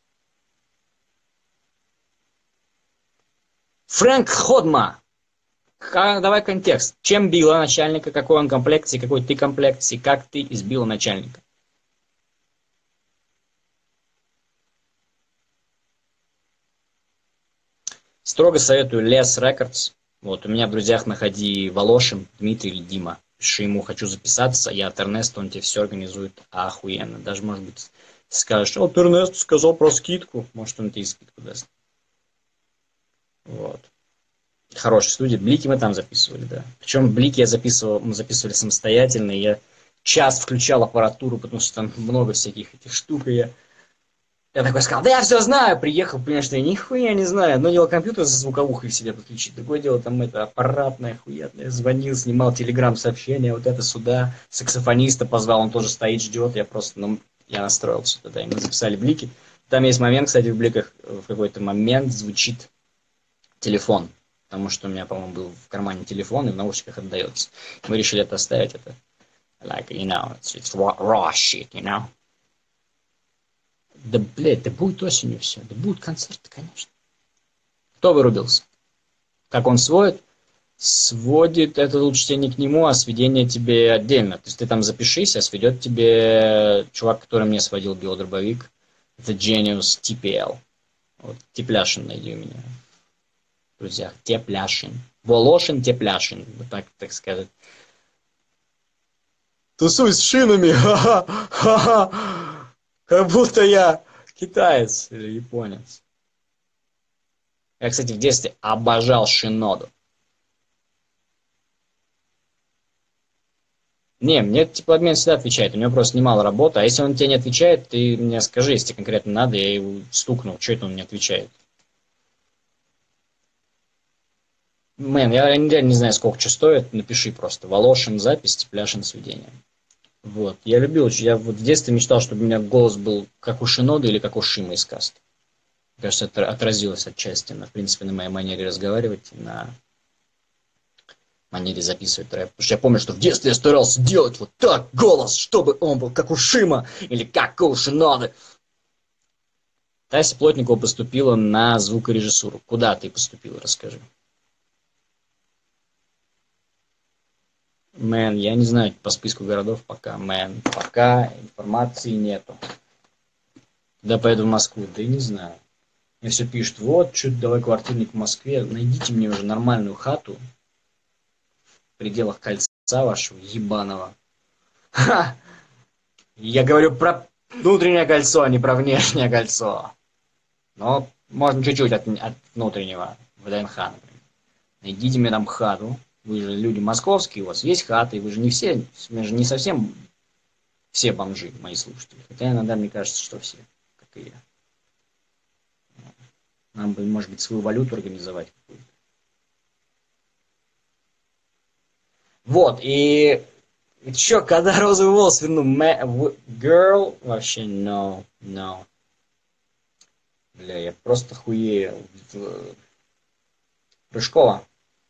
Фрэнк Ходма. Давай контекст. Чем била начальника, какой он комплекции, какой ты комплекции, как ты избила начальника. Строго советую Les Records. Вот, у меня в друзьях находи Волошин, Дмитрий или Дима. Пиши ему, хочу записаться, я от Эрнеста, он тебе все организует охуенно. Даже, может быть, скажешь, вот Эрнест сказал про скидку, может, он тебе и скидку даст. Вот. Хорошая студия. Блики мы там записывали, да. Причем Блики я записывал, мы записывали самостоятельно, и я час включал аппаратуру, потому что там много всяких этих штук, и я... Я такой сказал, да я все знаю, приехал, понимаешь, что я нихуя не знаю. Одно дело компьютер за звуковухой себе подключить, другое дело там это аппаратное, хуятное. Звонил, снимал телеграм-сообщения, вот это сюда. Саксофониста позвал, он тоже стоит, ждет. Я просто, ну, я настроился тогда, и мы записали Блики. Там есть момент, кстати, в Бликах в какой-то момент звучит телефон. Потому что у меня, по-моему, был в кармане телефон, и в наушниках отдается. Мы решили это оставить, это, like, you know, it's, it's raw, raw shit, you know. Да, блядь, да будет осенью все. Да будут концерты, конечно. Кто вырубился? Как он сводит? Сводит, это лучше тебе не к нему, а сведение тебе отдельно. То есть ты там запишись, а сведет тебе чувак, который мне сводил биодробовик. Это Genius ти пи эл. Вот, Тепляшин найди у меня. Друзья, Тепляшин. Волошин, Тепляшин. Вот так, так сказать. Тусуй с шинами, ха-ха-ха-ха. Как будто я китаец или японец. Я, кстати, в детстве обожал Шиноду. Не, мне теплообмен всегда отвечает, у него просто немало работы. А если он тебе не отвечает, ты мне скажи, если тебе конкретно надо, я его стукну, что это он не отвечает. Мэн, я реально не знаю, сколько что стоит, напиши просто. Волошин запись, Тепляшин сведение. Вот. Я любил, я вот в детстве мечтал, чтобы у меня голос был как у Шиноды или как у Шима из Каст. Мне кажется, это отразилось отчасти, на, в принципе, на моей манере разговаривать, на манере записывать рэп. Потому что я помню, что в детстве я старался делать вот так голос, чтобы он был как у Шима или как у Шиноды. Тася Плотникова поступила на звукорежиссуру. Куда ты поступила, расскажи. Мэн, я не знаю по списку городов пока, мэн, пока информации нету. Когда поеду в Москву, да и не знаю. Мне все пишут, вот, что-то давай квартирник в Москве, найдите мне уже нормальную хату в пределах кольца вашего ебаного. Ха! Я говорю про внутреннее кольцо, а не про внешнее кольцо. Но можно чуть-чуть от, от внутреннего, в ДНХ, например. Найдите мне там хату. Вы же люди московские, у вас есть хаты, вы же не все, мы же не совсем все бомжи, мои слушатели. Хотя иногда мне кажется, что все, как и я. Нам бы, может быть, свою валюту организовать какую-то. Вот, и еще, когда розовый волос верну, girl, вообще no, no. Бля, я просто хуею. Рыжкова.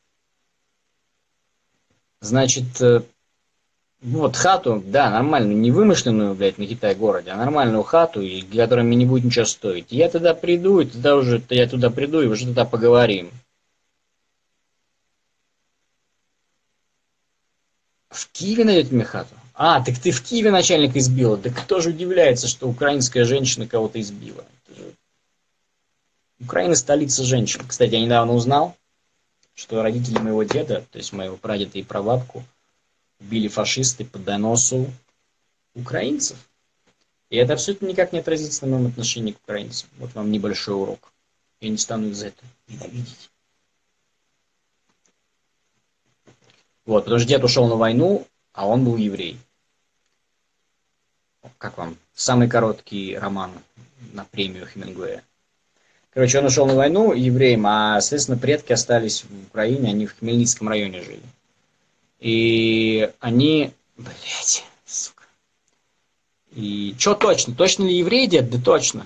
Значит, вот хату, да, нормальную, не вымышленную, блядь, на Китай-городе, а нормальную хату, и для которой мне не будет ничего стоить. Я туда приду, и тогда уже, я туда приду, и уже тогда поговорим. В Киеве найдете мне хату? А, так ты в Киеве начальника избила. Да кто же удивляется, что украинская женщина кого-то избила? Это же... Украина столица женщин. Кстати, я недавно узнал, что родители моего деда, то есть моего прадеда и прабабку, убили фашисты по доносу украинцев. И это абсолютно никак не отразится на моем отношении к украинцам. Вот вам небольшой урок. Я не стану их за это ненавидеть. Вот, потому что дед ушел на войну, а он был еврей. Как вам? Самый короткий роман на премию Хемингуэя. Короче, он ушел на войну евреем, а, соответственно, предки остались в Украине, они в Хмельницком районе жили. И они... Блять, сука. И что точно? Точно ли еврей дед? Да точно.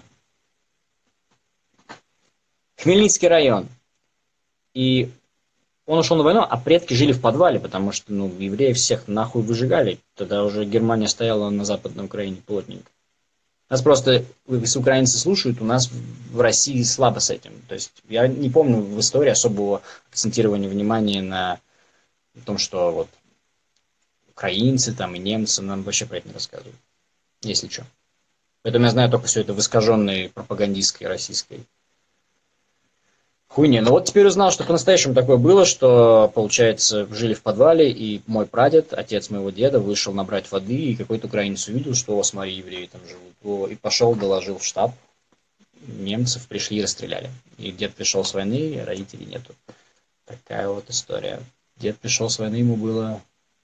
Хмельницкий район. И он ушел на войну, а предки жили в подвале, потому что, ну, евреев всех нахуй выжигали. Тогда уже Германия стояла на Западной Украине плотненько. Нас просто, если украинцы слушают, у нас в России слабо с этим. То есть я не помню в истории особого акцентирования внимания на том, что вот украинцы там и немцы нам вообще про это не рассказывают. Если что. Поэтому я знаю только все это в искаженной пропагандистской российской Хуйня. Ну вот теперь узнал, что по-настоящему такое было, что, получается, жили в подвале, и мой прадед, отец моего деда, вышел набрать воды, и какой-то украинец увидел, что, о, смотри, евреи там живут. О, и пошел, доложил в штаб. Немцев пришли и расстреляли. И дед пришел с войны, родителей нету. Такая вот история. Дед пришел с войны, ему было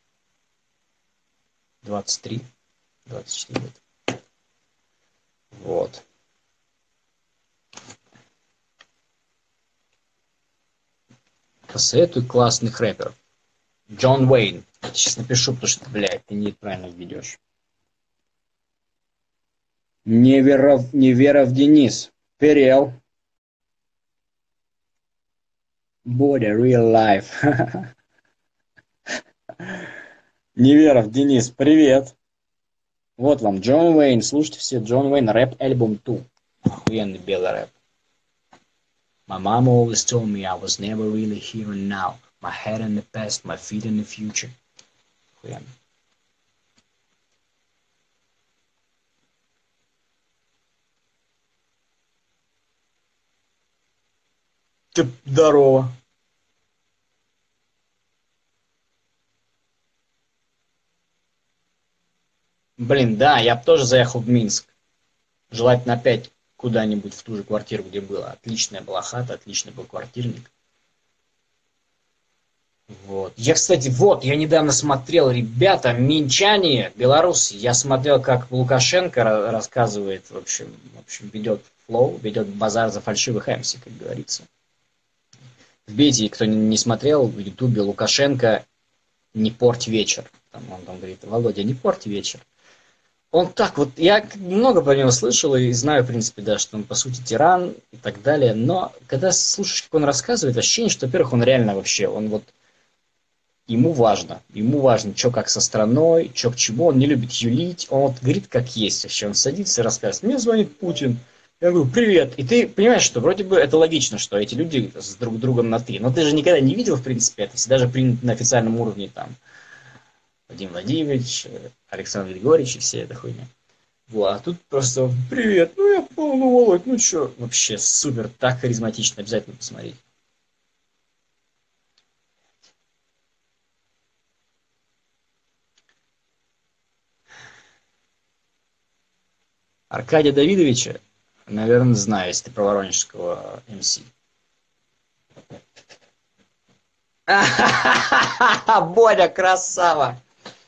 двадцать три, двадцать четыре лет. Вот. Посоветуй классных рэперов. Джон Уэйн. Я сейчас напишу, потому что, блядь, ты неправильно ведешь. Неверов, Неверов Денис. Перел. Боря, real life. Неверов Денис, привет. Вот вам Джон Уэйн. Слушайте все Джон Уэйн. Рэп альбом два. Охуенный белый рэп. My mama always told me I was never really here and now. My head in the past, my feet in the future. Охуенно. Ты здорово. Блин, да, я бы тоже заехал в Минск. Желательно опять куда-нибудь в ту же квартиру, где было. Отличная была хата, отличный был квартирник. Вот. Я, кстати, вот, я недавно смотрел, ребята, минчане, белорусы, я смотрел, как Лукашенко рассказывает, в общем, в общем, ведет флоу, ведет базар за фальшивых эмси, как говорится. Вбейте, кто не смотрел, в ютубе Лукашенко «Не порть вечер». Там он там говорит: Володя, не порть вечер. Он так вот, я много про него слышал и знаю, в принципе, да, что он, по сути, тиран и так далее, но когда слушаешь, как он рассказывает, ощущение, что, во-первых, он реально вообще, он вот, ему важно, ему важно, что как со страной, что к чему, он не любит юлить, он вот говорит, как есть вообще, он садится и рассказывает: мне звонит Путин, я говорю: привет, и ты понимаешь, что вроде бы это логично, что эти люди с друг другом на «ты», но ты же никогда не видел, в принципе, это всегда же принято на официальном уровне, там, Владимир Владимирович, Александр Григорьевич и вся эта хуйня. Вот, а тут просто: привет, ну я понял, ну Володь, ну чё, вообще супер, так харизматично, обязательно посмотреть. Аркадия Давидовича, наверное, знаю, если ты про воронежского эм си. Боря, красава!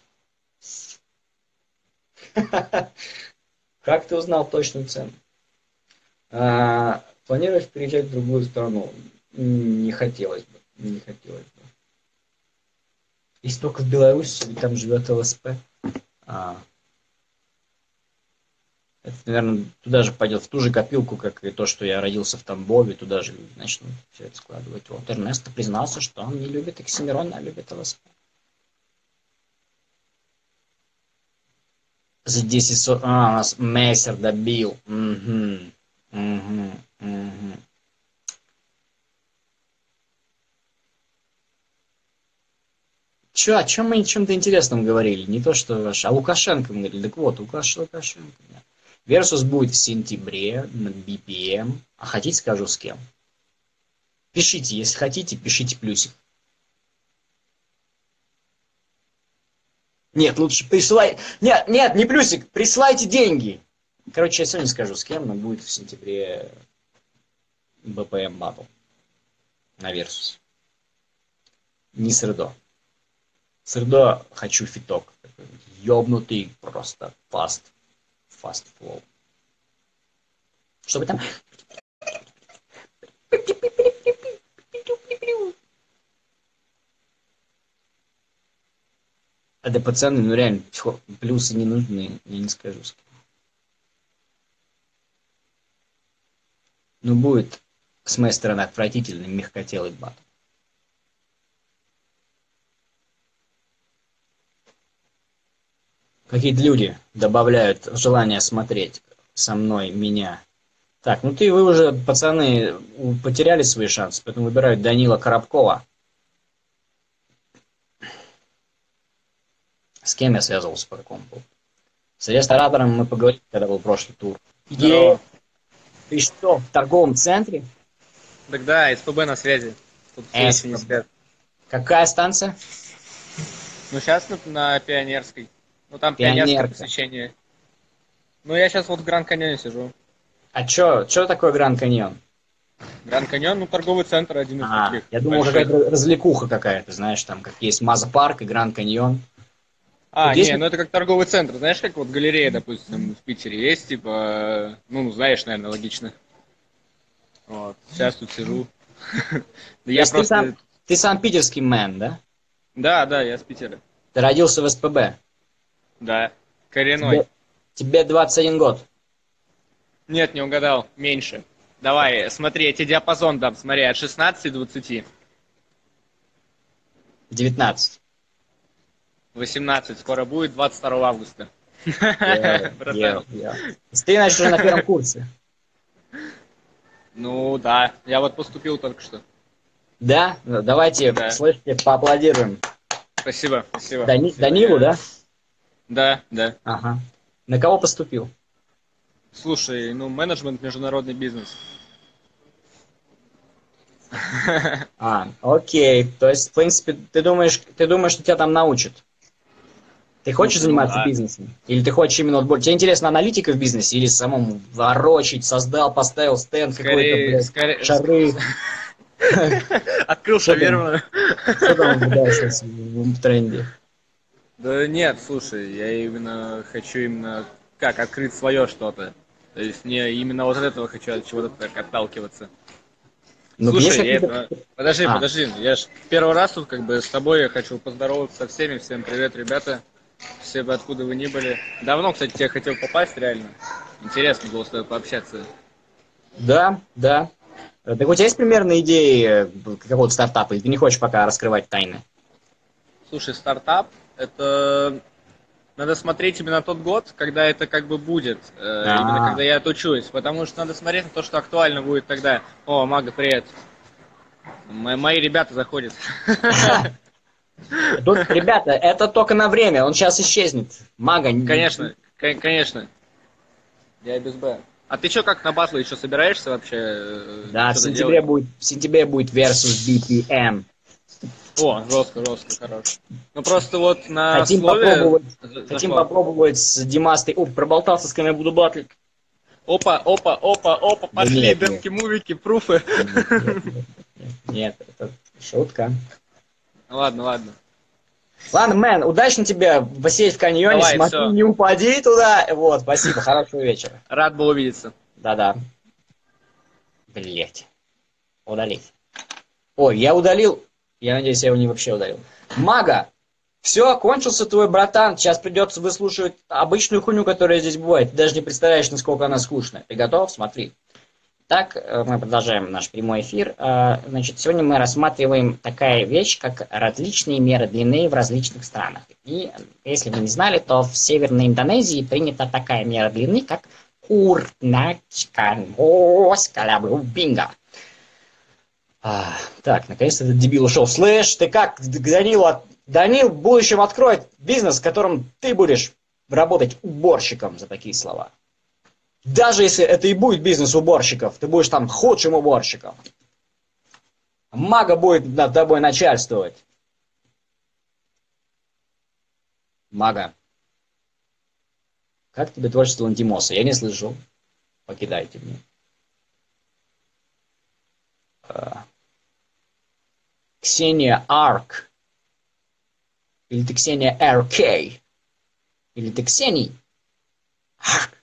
Как ты узнал точную цену? А, планируешь переезжать в другую страну? Не хотелось бы. Не хотелось бы. Если только в Беларуси, ведь там живет эл эс пэ. А, это, наверное, туда же пойдет в ту же копилку, как и то, что я родился в Тамбове, туда же люди начнут все это складывать. Вот Эрнесто признался, что он не любит Оксимирона, а любит эл эс пэ. За десять сот... А, у нас Мессер добил. Угу. Угу. Угу. Че, о чем мы о чем-то интересном говорили? Не то, что ваш... А Лукашенко мы говорили. Так вот, Лукаш... Лукашенко. Да. Версус будет в сентябре на би пи эм. А хотите, скажу с кем? Пишите, если хотите, пишите плюсик. Нет, лучше присылай... Нет, нет, не плюсик, присылайте деньги. Короче, я сегодня скажу с кем, но будет в сентябре бэ пэ эм Battle на Versus. Не Средо. Средо хочу фиток. Ёбнутый просто фаст. Фаст флоу. Чтобы там... А да, пацаны, ну реально, плюсы не нужны, я не скажу с кем. Ну будет с моей стороны отвратительный мягкотелый бат. Какие-то люди добавляют желание смотреть со мной меня. Так, ну ты, вы уже, пацаны, потеряли свои шансы, поэтому выбирают Данила Коробкова. С кем я связывался по какому поводу? С ресторатором мы поговорили, когда был прошлый тур. Е, ты что, в торговом центре? Так да, СПБ на связи. Тут все еще не спят. Какая станция? Ну, сейчас на, на Пионерской. Ну, там Пионерка. пионерское посвящение. Ну, я сейчас вот в Гранд Каньоне сижу. А чё, чё такое Гранд Каньон? Гранд Каньон, ну, торговый центр один из А, таких. я думал, больших. какая-то развлекуха какая-то, знаешь, там, как есть Маза Парк и Гранд Каньон. А, Вот не, есть- ну это как торговый центр. Знаешь, как вот галерея, допустим, в Питере есть, типа, ну, ну, знаешь, наверное, логично. Вот, сейчас тут сижу. Да То я есть ты сам, просто... ты сам питерский мэн, да? Да, да, я с Питера. Ты родился в СПБ. Да, коренной. Тебе, тебе двадцать один год. Нет, не угадал, меньше. Давай, смотри, я тебе диапазон дам, смотри, от шестнадцати до двадцати. девятнадцать. восемнадцать, скоро будет, двадцать второго августа. Е- Братан. е- е. То есть ты, значит, уже на первом курсе. Ну да, я вот поступил только что. Да? Ну, давайте, Да. слышите, поаплодируем. Спасибо, спасибо. Дани- Спасибо. Данилу, да? Да, да. Ага. На кого поступил? Слушай, ну менеджмент, международный бизнес. А, окей. То есть, в принципе, ты думаешь, ты думаешь, что тебя там научат? Ты хочешь Слушай, ну заниматься да. бизнесом? Или ты хочешь именно вот более... Тебе интересна аналитика в бизнесе или самому ворочить, создал, поставил стенд какой-то, Скорее, блядь, скорее, шары? открыл Что там? шаверму. Что там наблюдаешь сейчас в в тренде? Да нет, слушай, я именно хочу именно как открыть свое что-то. То есть не именно вот от этого хочу от чего-то так отталкиваться. Ну, Слушай, конечно, я какие-то- это- подожди, А. подожди, я ж первый раз тут как бы с тобой, я хочу поздороваться со всеми, всем привет, ребята, все бы откуда вы ни были. Давно, кстати, тебе хотел попасть, реально. Интересно было с тобой пообщаться. Да, да. Э, Так у тебя есть примерно идеи э, какого-то стартапа, или ты не хочешь пока раскрывать тайны? Слушай, стартап, это надо смотреть именно тот год, когда это как бы будет, э, А. именно когда я отучусь, потому что надо смотреть на то, что актуально будет тогда. О, Мага, привет. Мо- Мои ребята заходят. Тут, ребята, это только на время, он сейчас исчезнет. Мага. не- Конечно, кон- конечно. Я без Б. А ты что, как на батлы еще собираешься вообще? э, Да, в что-то сентябре делать? будет, в сентябре будет Versus би пи эм. О, жестко, жестко, хорош. Ну просто вот на Хотим слове... попробовать, за- хотим зашло. попробовать с Димастой. Оп, проболтался, с кем я буду батлить. Опа, опа, опа, опа, Да пошли, нет, демки, мувики, пруфы. Нет, нет, нет, нет, это шутка. Ладно, ладно. Ладно, мэн, удачно тебе посидеть в каньоне, Давай, смотри, всё. не упади туда. Вот, спасибо, хорошего вечера. Рад был увидеться. Да-да. Блять. Удалить. Ой, я удалил. Я надеюсь, я его не вообще удалил. Мага! Все, кончился твой братан. Сейчас придется выслушивать обычную хуйню, которая здесь бывает. Ты даже не представляешь, насколько она скучная. Ты готов? Смотри. Так, э, мы продолжаем наш прямой эфир. Э, Значит, сегодня мы рассматриваем такая вещь, как различные меры длины в различных странах. И если вы не знали, то в Северной Индонезии принята такая мера длины, как Курначканбоскалабрубинга. А, так, наконец-то этот дебил ушел. Слышь, ты как, Данил, от- Данил в будущем откроет бизнес, в котором ты будешь работать уборщиком за такие слова. Даже если это и будет бизнес уборщиков, ты будешь там худшим уборщиком. Мага будет над тобой начальствовать. Мага. Как тебе творчество Лантимоса? Я не слышал. Покидайте мне. А. Ксения Арк. Или ты Ксения эр кей. Или ты Ксений Арк.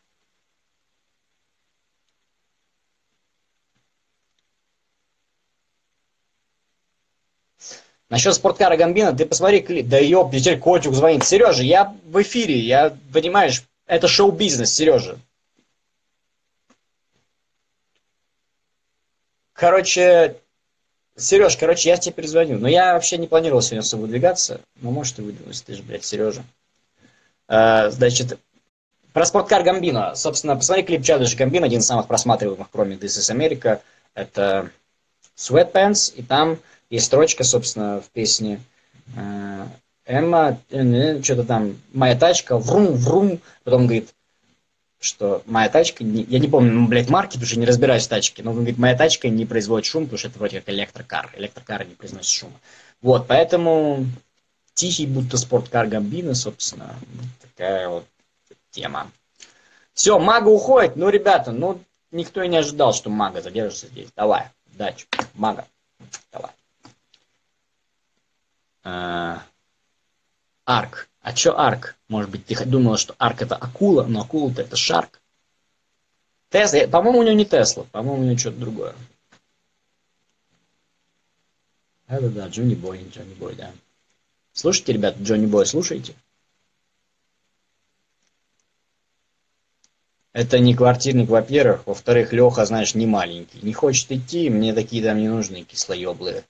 Насчет спорткара Гамбина, ты посмотри клип. Да ёп, теперь котик звонит. Сережа, я в эфире, я, понимаешь, это шоу-бизнес, Сережа. Короче, Сереж, короче, я тебе перезвоню. Но я вообще не планировал сегодня особо выдвигаться. Ну, может, и выдвинусь, ты же, блядь, Сережа. А, значит, про спорткар Гамбино. Собственно, посмотри клип Чарльза Гамбино, один из самых просматриваемых, кроме This is America. Это Sweatpants, и там есть строчка, собственно, в песне э, Эмма, э, что-то там, моя тачка, врум, врум, потом говорит, что моя тачка, не, я не помню, ну, блядь, марки, потому что не разбираюсь в тачке, но он говорит, моя тачка не производит шум, потому что это вроде как электрокар. Электрокары не произносят шума. Вот, поэтому тихий, будто спорткар Гамбино, собственно, такая вот тема. Все, Мага уходит. Ну, ребята, ну, никто и не ожидал, что Мага задержится здесь. Давай, удачи. Мага, давай. А, Арк. А чё Арк? Может быть, ты думала, что Арк это акула, но акула-то это Шарк. Тесла, по-моему, у него не Тесла, по-моему, у него что-то другое. Да-да-да, Джонни Бой, Джонни Бой, да. Слушайте, ребят, Джонни Бой, слушайте. Это не квартирник, во-первых. Во-вторых, Леха, знаешь, не маленький. Не хочет идти, мне такие там не нужны кислоеблые.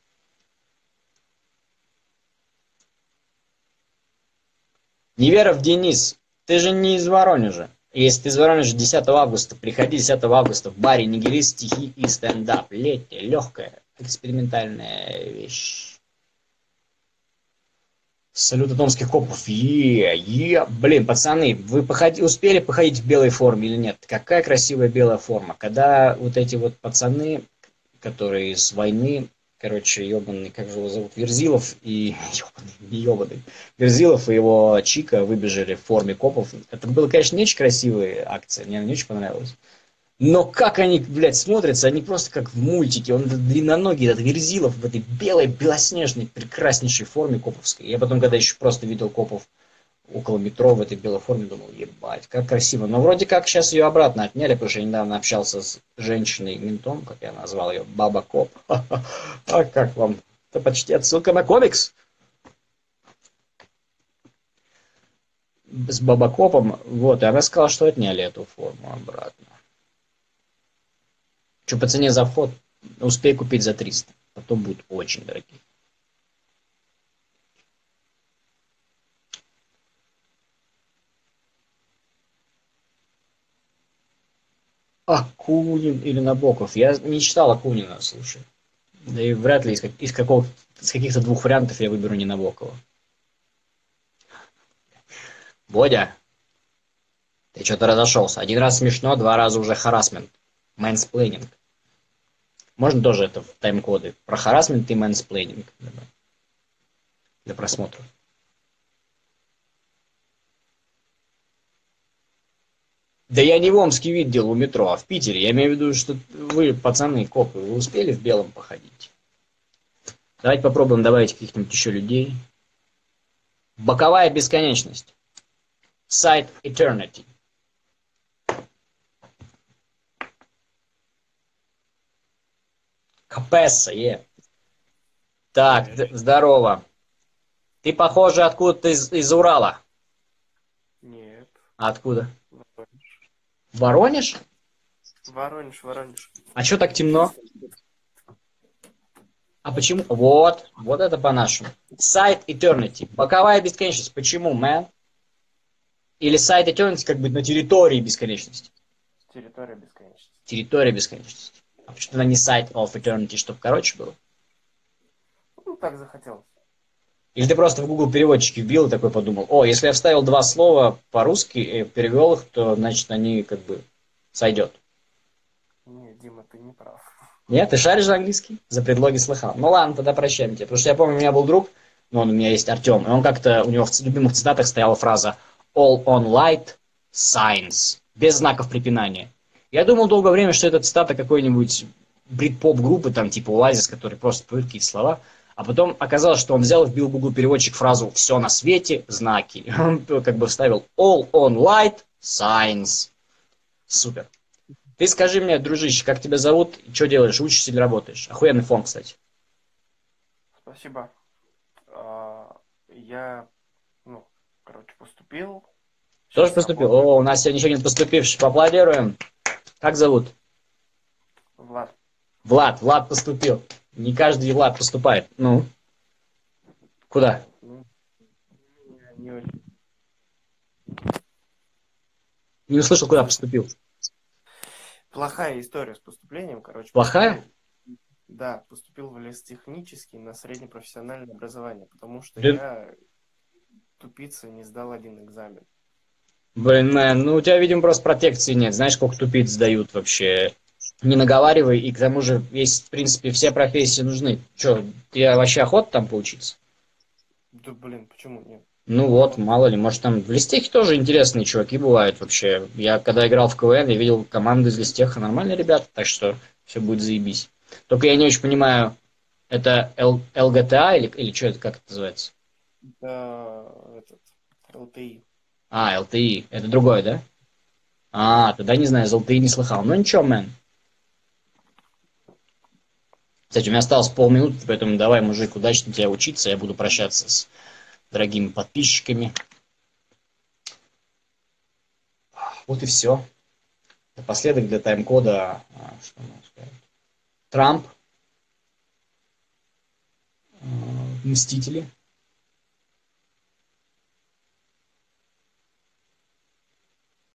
Неверов Денис, ты же не из Воронежа. Если ты из Воронежа, десятого августа, приходи десятого августа в баре «Нигилист», стихи и стендап. Летняя, легкая, экспериментальная вещь. Салют от омских копов. Е, е. Блин, пацаны, вы походи, успели походить в белой форме или нет? Какая красивая белая форма. Когда вот эти вот пацаны, которые с войны, короче, ебаный, как же его зовут, Верзилов и... Ебаный, не ебаный. Верзилов и его Чика выбежали в форме копов. Это было, конечно, не очень красивая акция, мне она не очень понравилась. Но как они, блядь, смотрятся, они просто как в мультике. Он этот длинноногий, этот Верзилов в этой белой, белоснежной, прекраснейшей форме коповской. Я потом, когда еще просто видел копов около метро в этой белой форме, думал, ебать, как красиво. Но вроде как сейчас ее обратно отняли, потому что я недавно общался с женщиной-ментом, как я назвал ее, Баба Коп. А как вам? Это почти отсылка на комикс. С Бабакопом, вот, и она сказала, что отняли эту форму обратно. Что по цене за вход? Успей купить за триста. Потом будет очень дорогие. Акунин или Набоков? Я не читал Акунина, слушай. Да и вряд ли из, как, из, какого, из каких-то двух вариантов я выберу не Набокова. Бодя, ты что-то разошелся. Один раз смешно, два раза уже харассмент. Мэнсплейнинг. Можно тоже это в тайм-коды. Про харассмент и мэнсплейнинг. Для просмотра. Да я не в Омске видел у метро, а в Питере. Я имею в виду, что вы, пацаны, копы, вы успели в белом походить? Давайте попробуем добавить каких-нибудь еще людей. Боковая бесконечность. Side Eternity. Капесса, е. Так, д- здорово. Ты, похоже, откуда-то из, из Урала. Нет. А откуда? Воронеж. Воронеж? Воронеж, Воронеж. А что так темно? А почему? Вот, вот это по-нашему. Side Eternity. Боковая бесконечность. Почему, man? Или Side Eternity как бы на территории бесконечности? Территория бесконечности. Территория бесконечности. А почему тогда не Side of Eternity, чтобы короче было? Ну, так захотелось. Или ты просто в Google переводчике вбил и такой подумал, о, если я вставил два слова по-русски и перевел их, то, значит, они как бы сойдет. Нет, Дима, ты не прав. Нет, ты шаришь за английский? За предлоги слыхал. Ну ладно, тогда прощаем тебя. Потому что я помню, у меня был друг, ну он у меня есть Артем, и он как-то, у него в любимых цитатах стояла фраза all on light signs, без знаков препинания. Я думал долгое время, что это цитата какой-нибудь брит-поп-группы, там типа Oasis, который просто поют какие-то слова. А потом оказалось, что он взял и вбил в Google переводчик фразу «все на свете, знаки». Он как бы вставил all on light signs. Супер. Ты скажи мне, дружище, как тебя зовут, что делаешь, учишься или работаешь? Охуенный фон, кстати. Спасибо. А, Я, ну, короче, поступил. Тоже Сейчас поступил? работаю. О, у нас сегодня еще один поступивший. Поаплодируем. Как зовут? Влад. Влад. Влад поступил. Не каждый Влад поступает. Ну? Куда? Ну, не, не очень. Не услышал, куда поступил. Плохая история с поступлением, короче. Плохая? Поступил, да, поступил в лестехнический на среднепрофессиональное образование, потому что Да. я, тупица, не сдал один экзамен. Блин, мэн, ну у тебя, видимо, просто протекции нет. Знаешь, сколько тупиц сдают вообще. Не наговаривай, и к тому же есть, в принципе, все профессии нужны. Че, тебе вообще охота там поучиться? Да блин, почему нет? Ну вот, мало ли, может там в Листехе тоже интересные чуваки бывают вообще. Я когда играл в КВН, я видел команды из Листеха, нормальные ребята, так что все будет заебись. Только я не очень понимаю, это Л- ЛГТА или, или что это, как это называется? Да, этот, ЛТИ. А, ЛТИ, это другое, да? А, тогда не знаю, за ЛТИ не слыхал. Ну ничего, мэн. Кстати, у меня осталось полминутки, поэтому давай, мужик, удачно тебе учиться, я буду прощаться с дорогими подписчиками. Вот и все. Напоследок для тайм-кода, а, что можно сказать? Трамп, э, Мстители.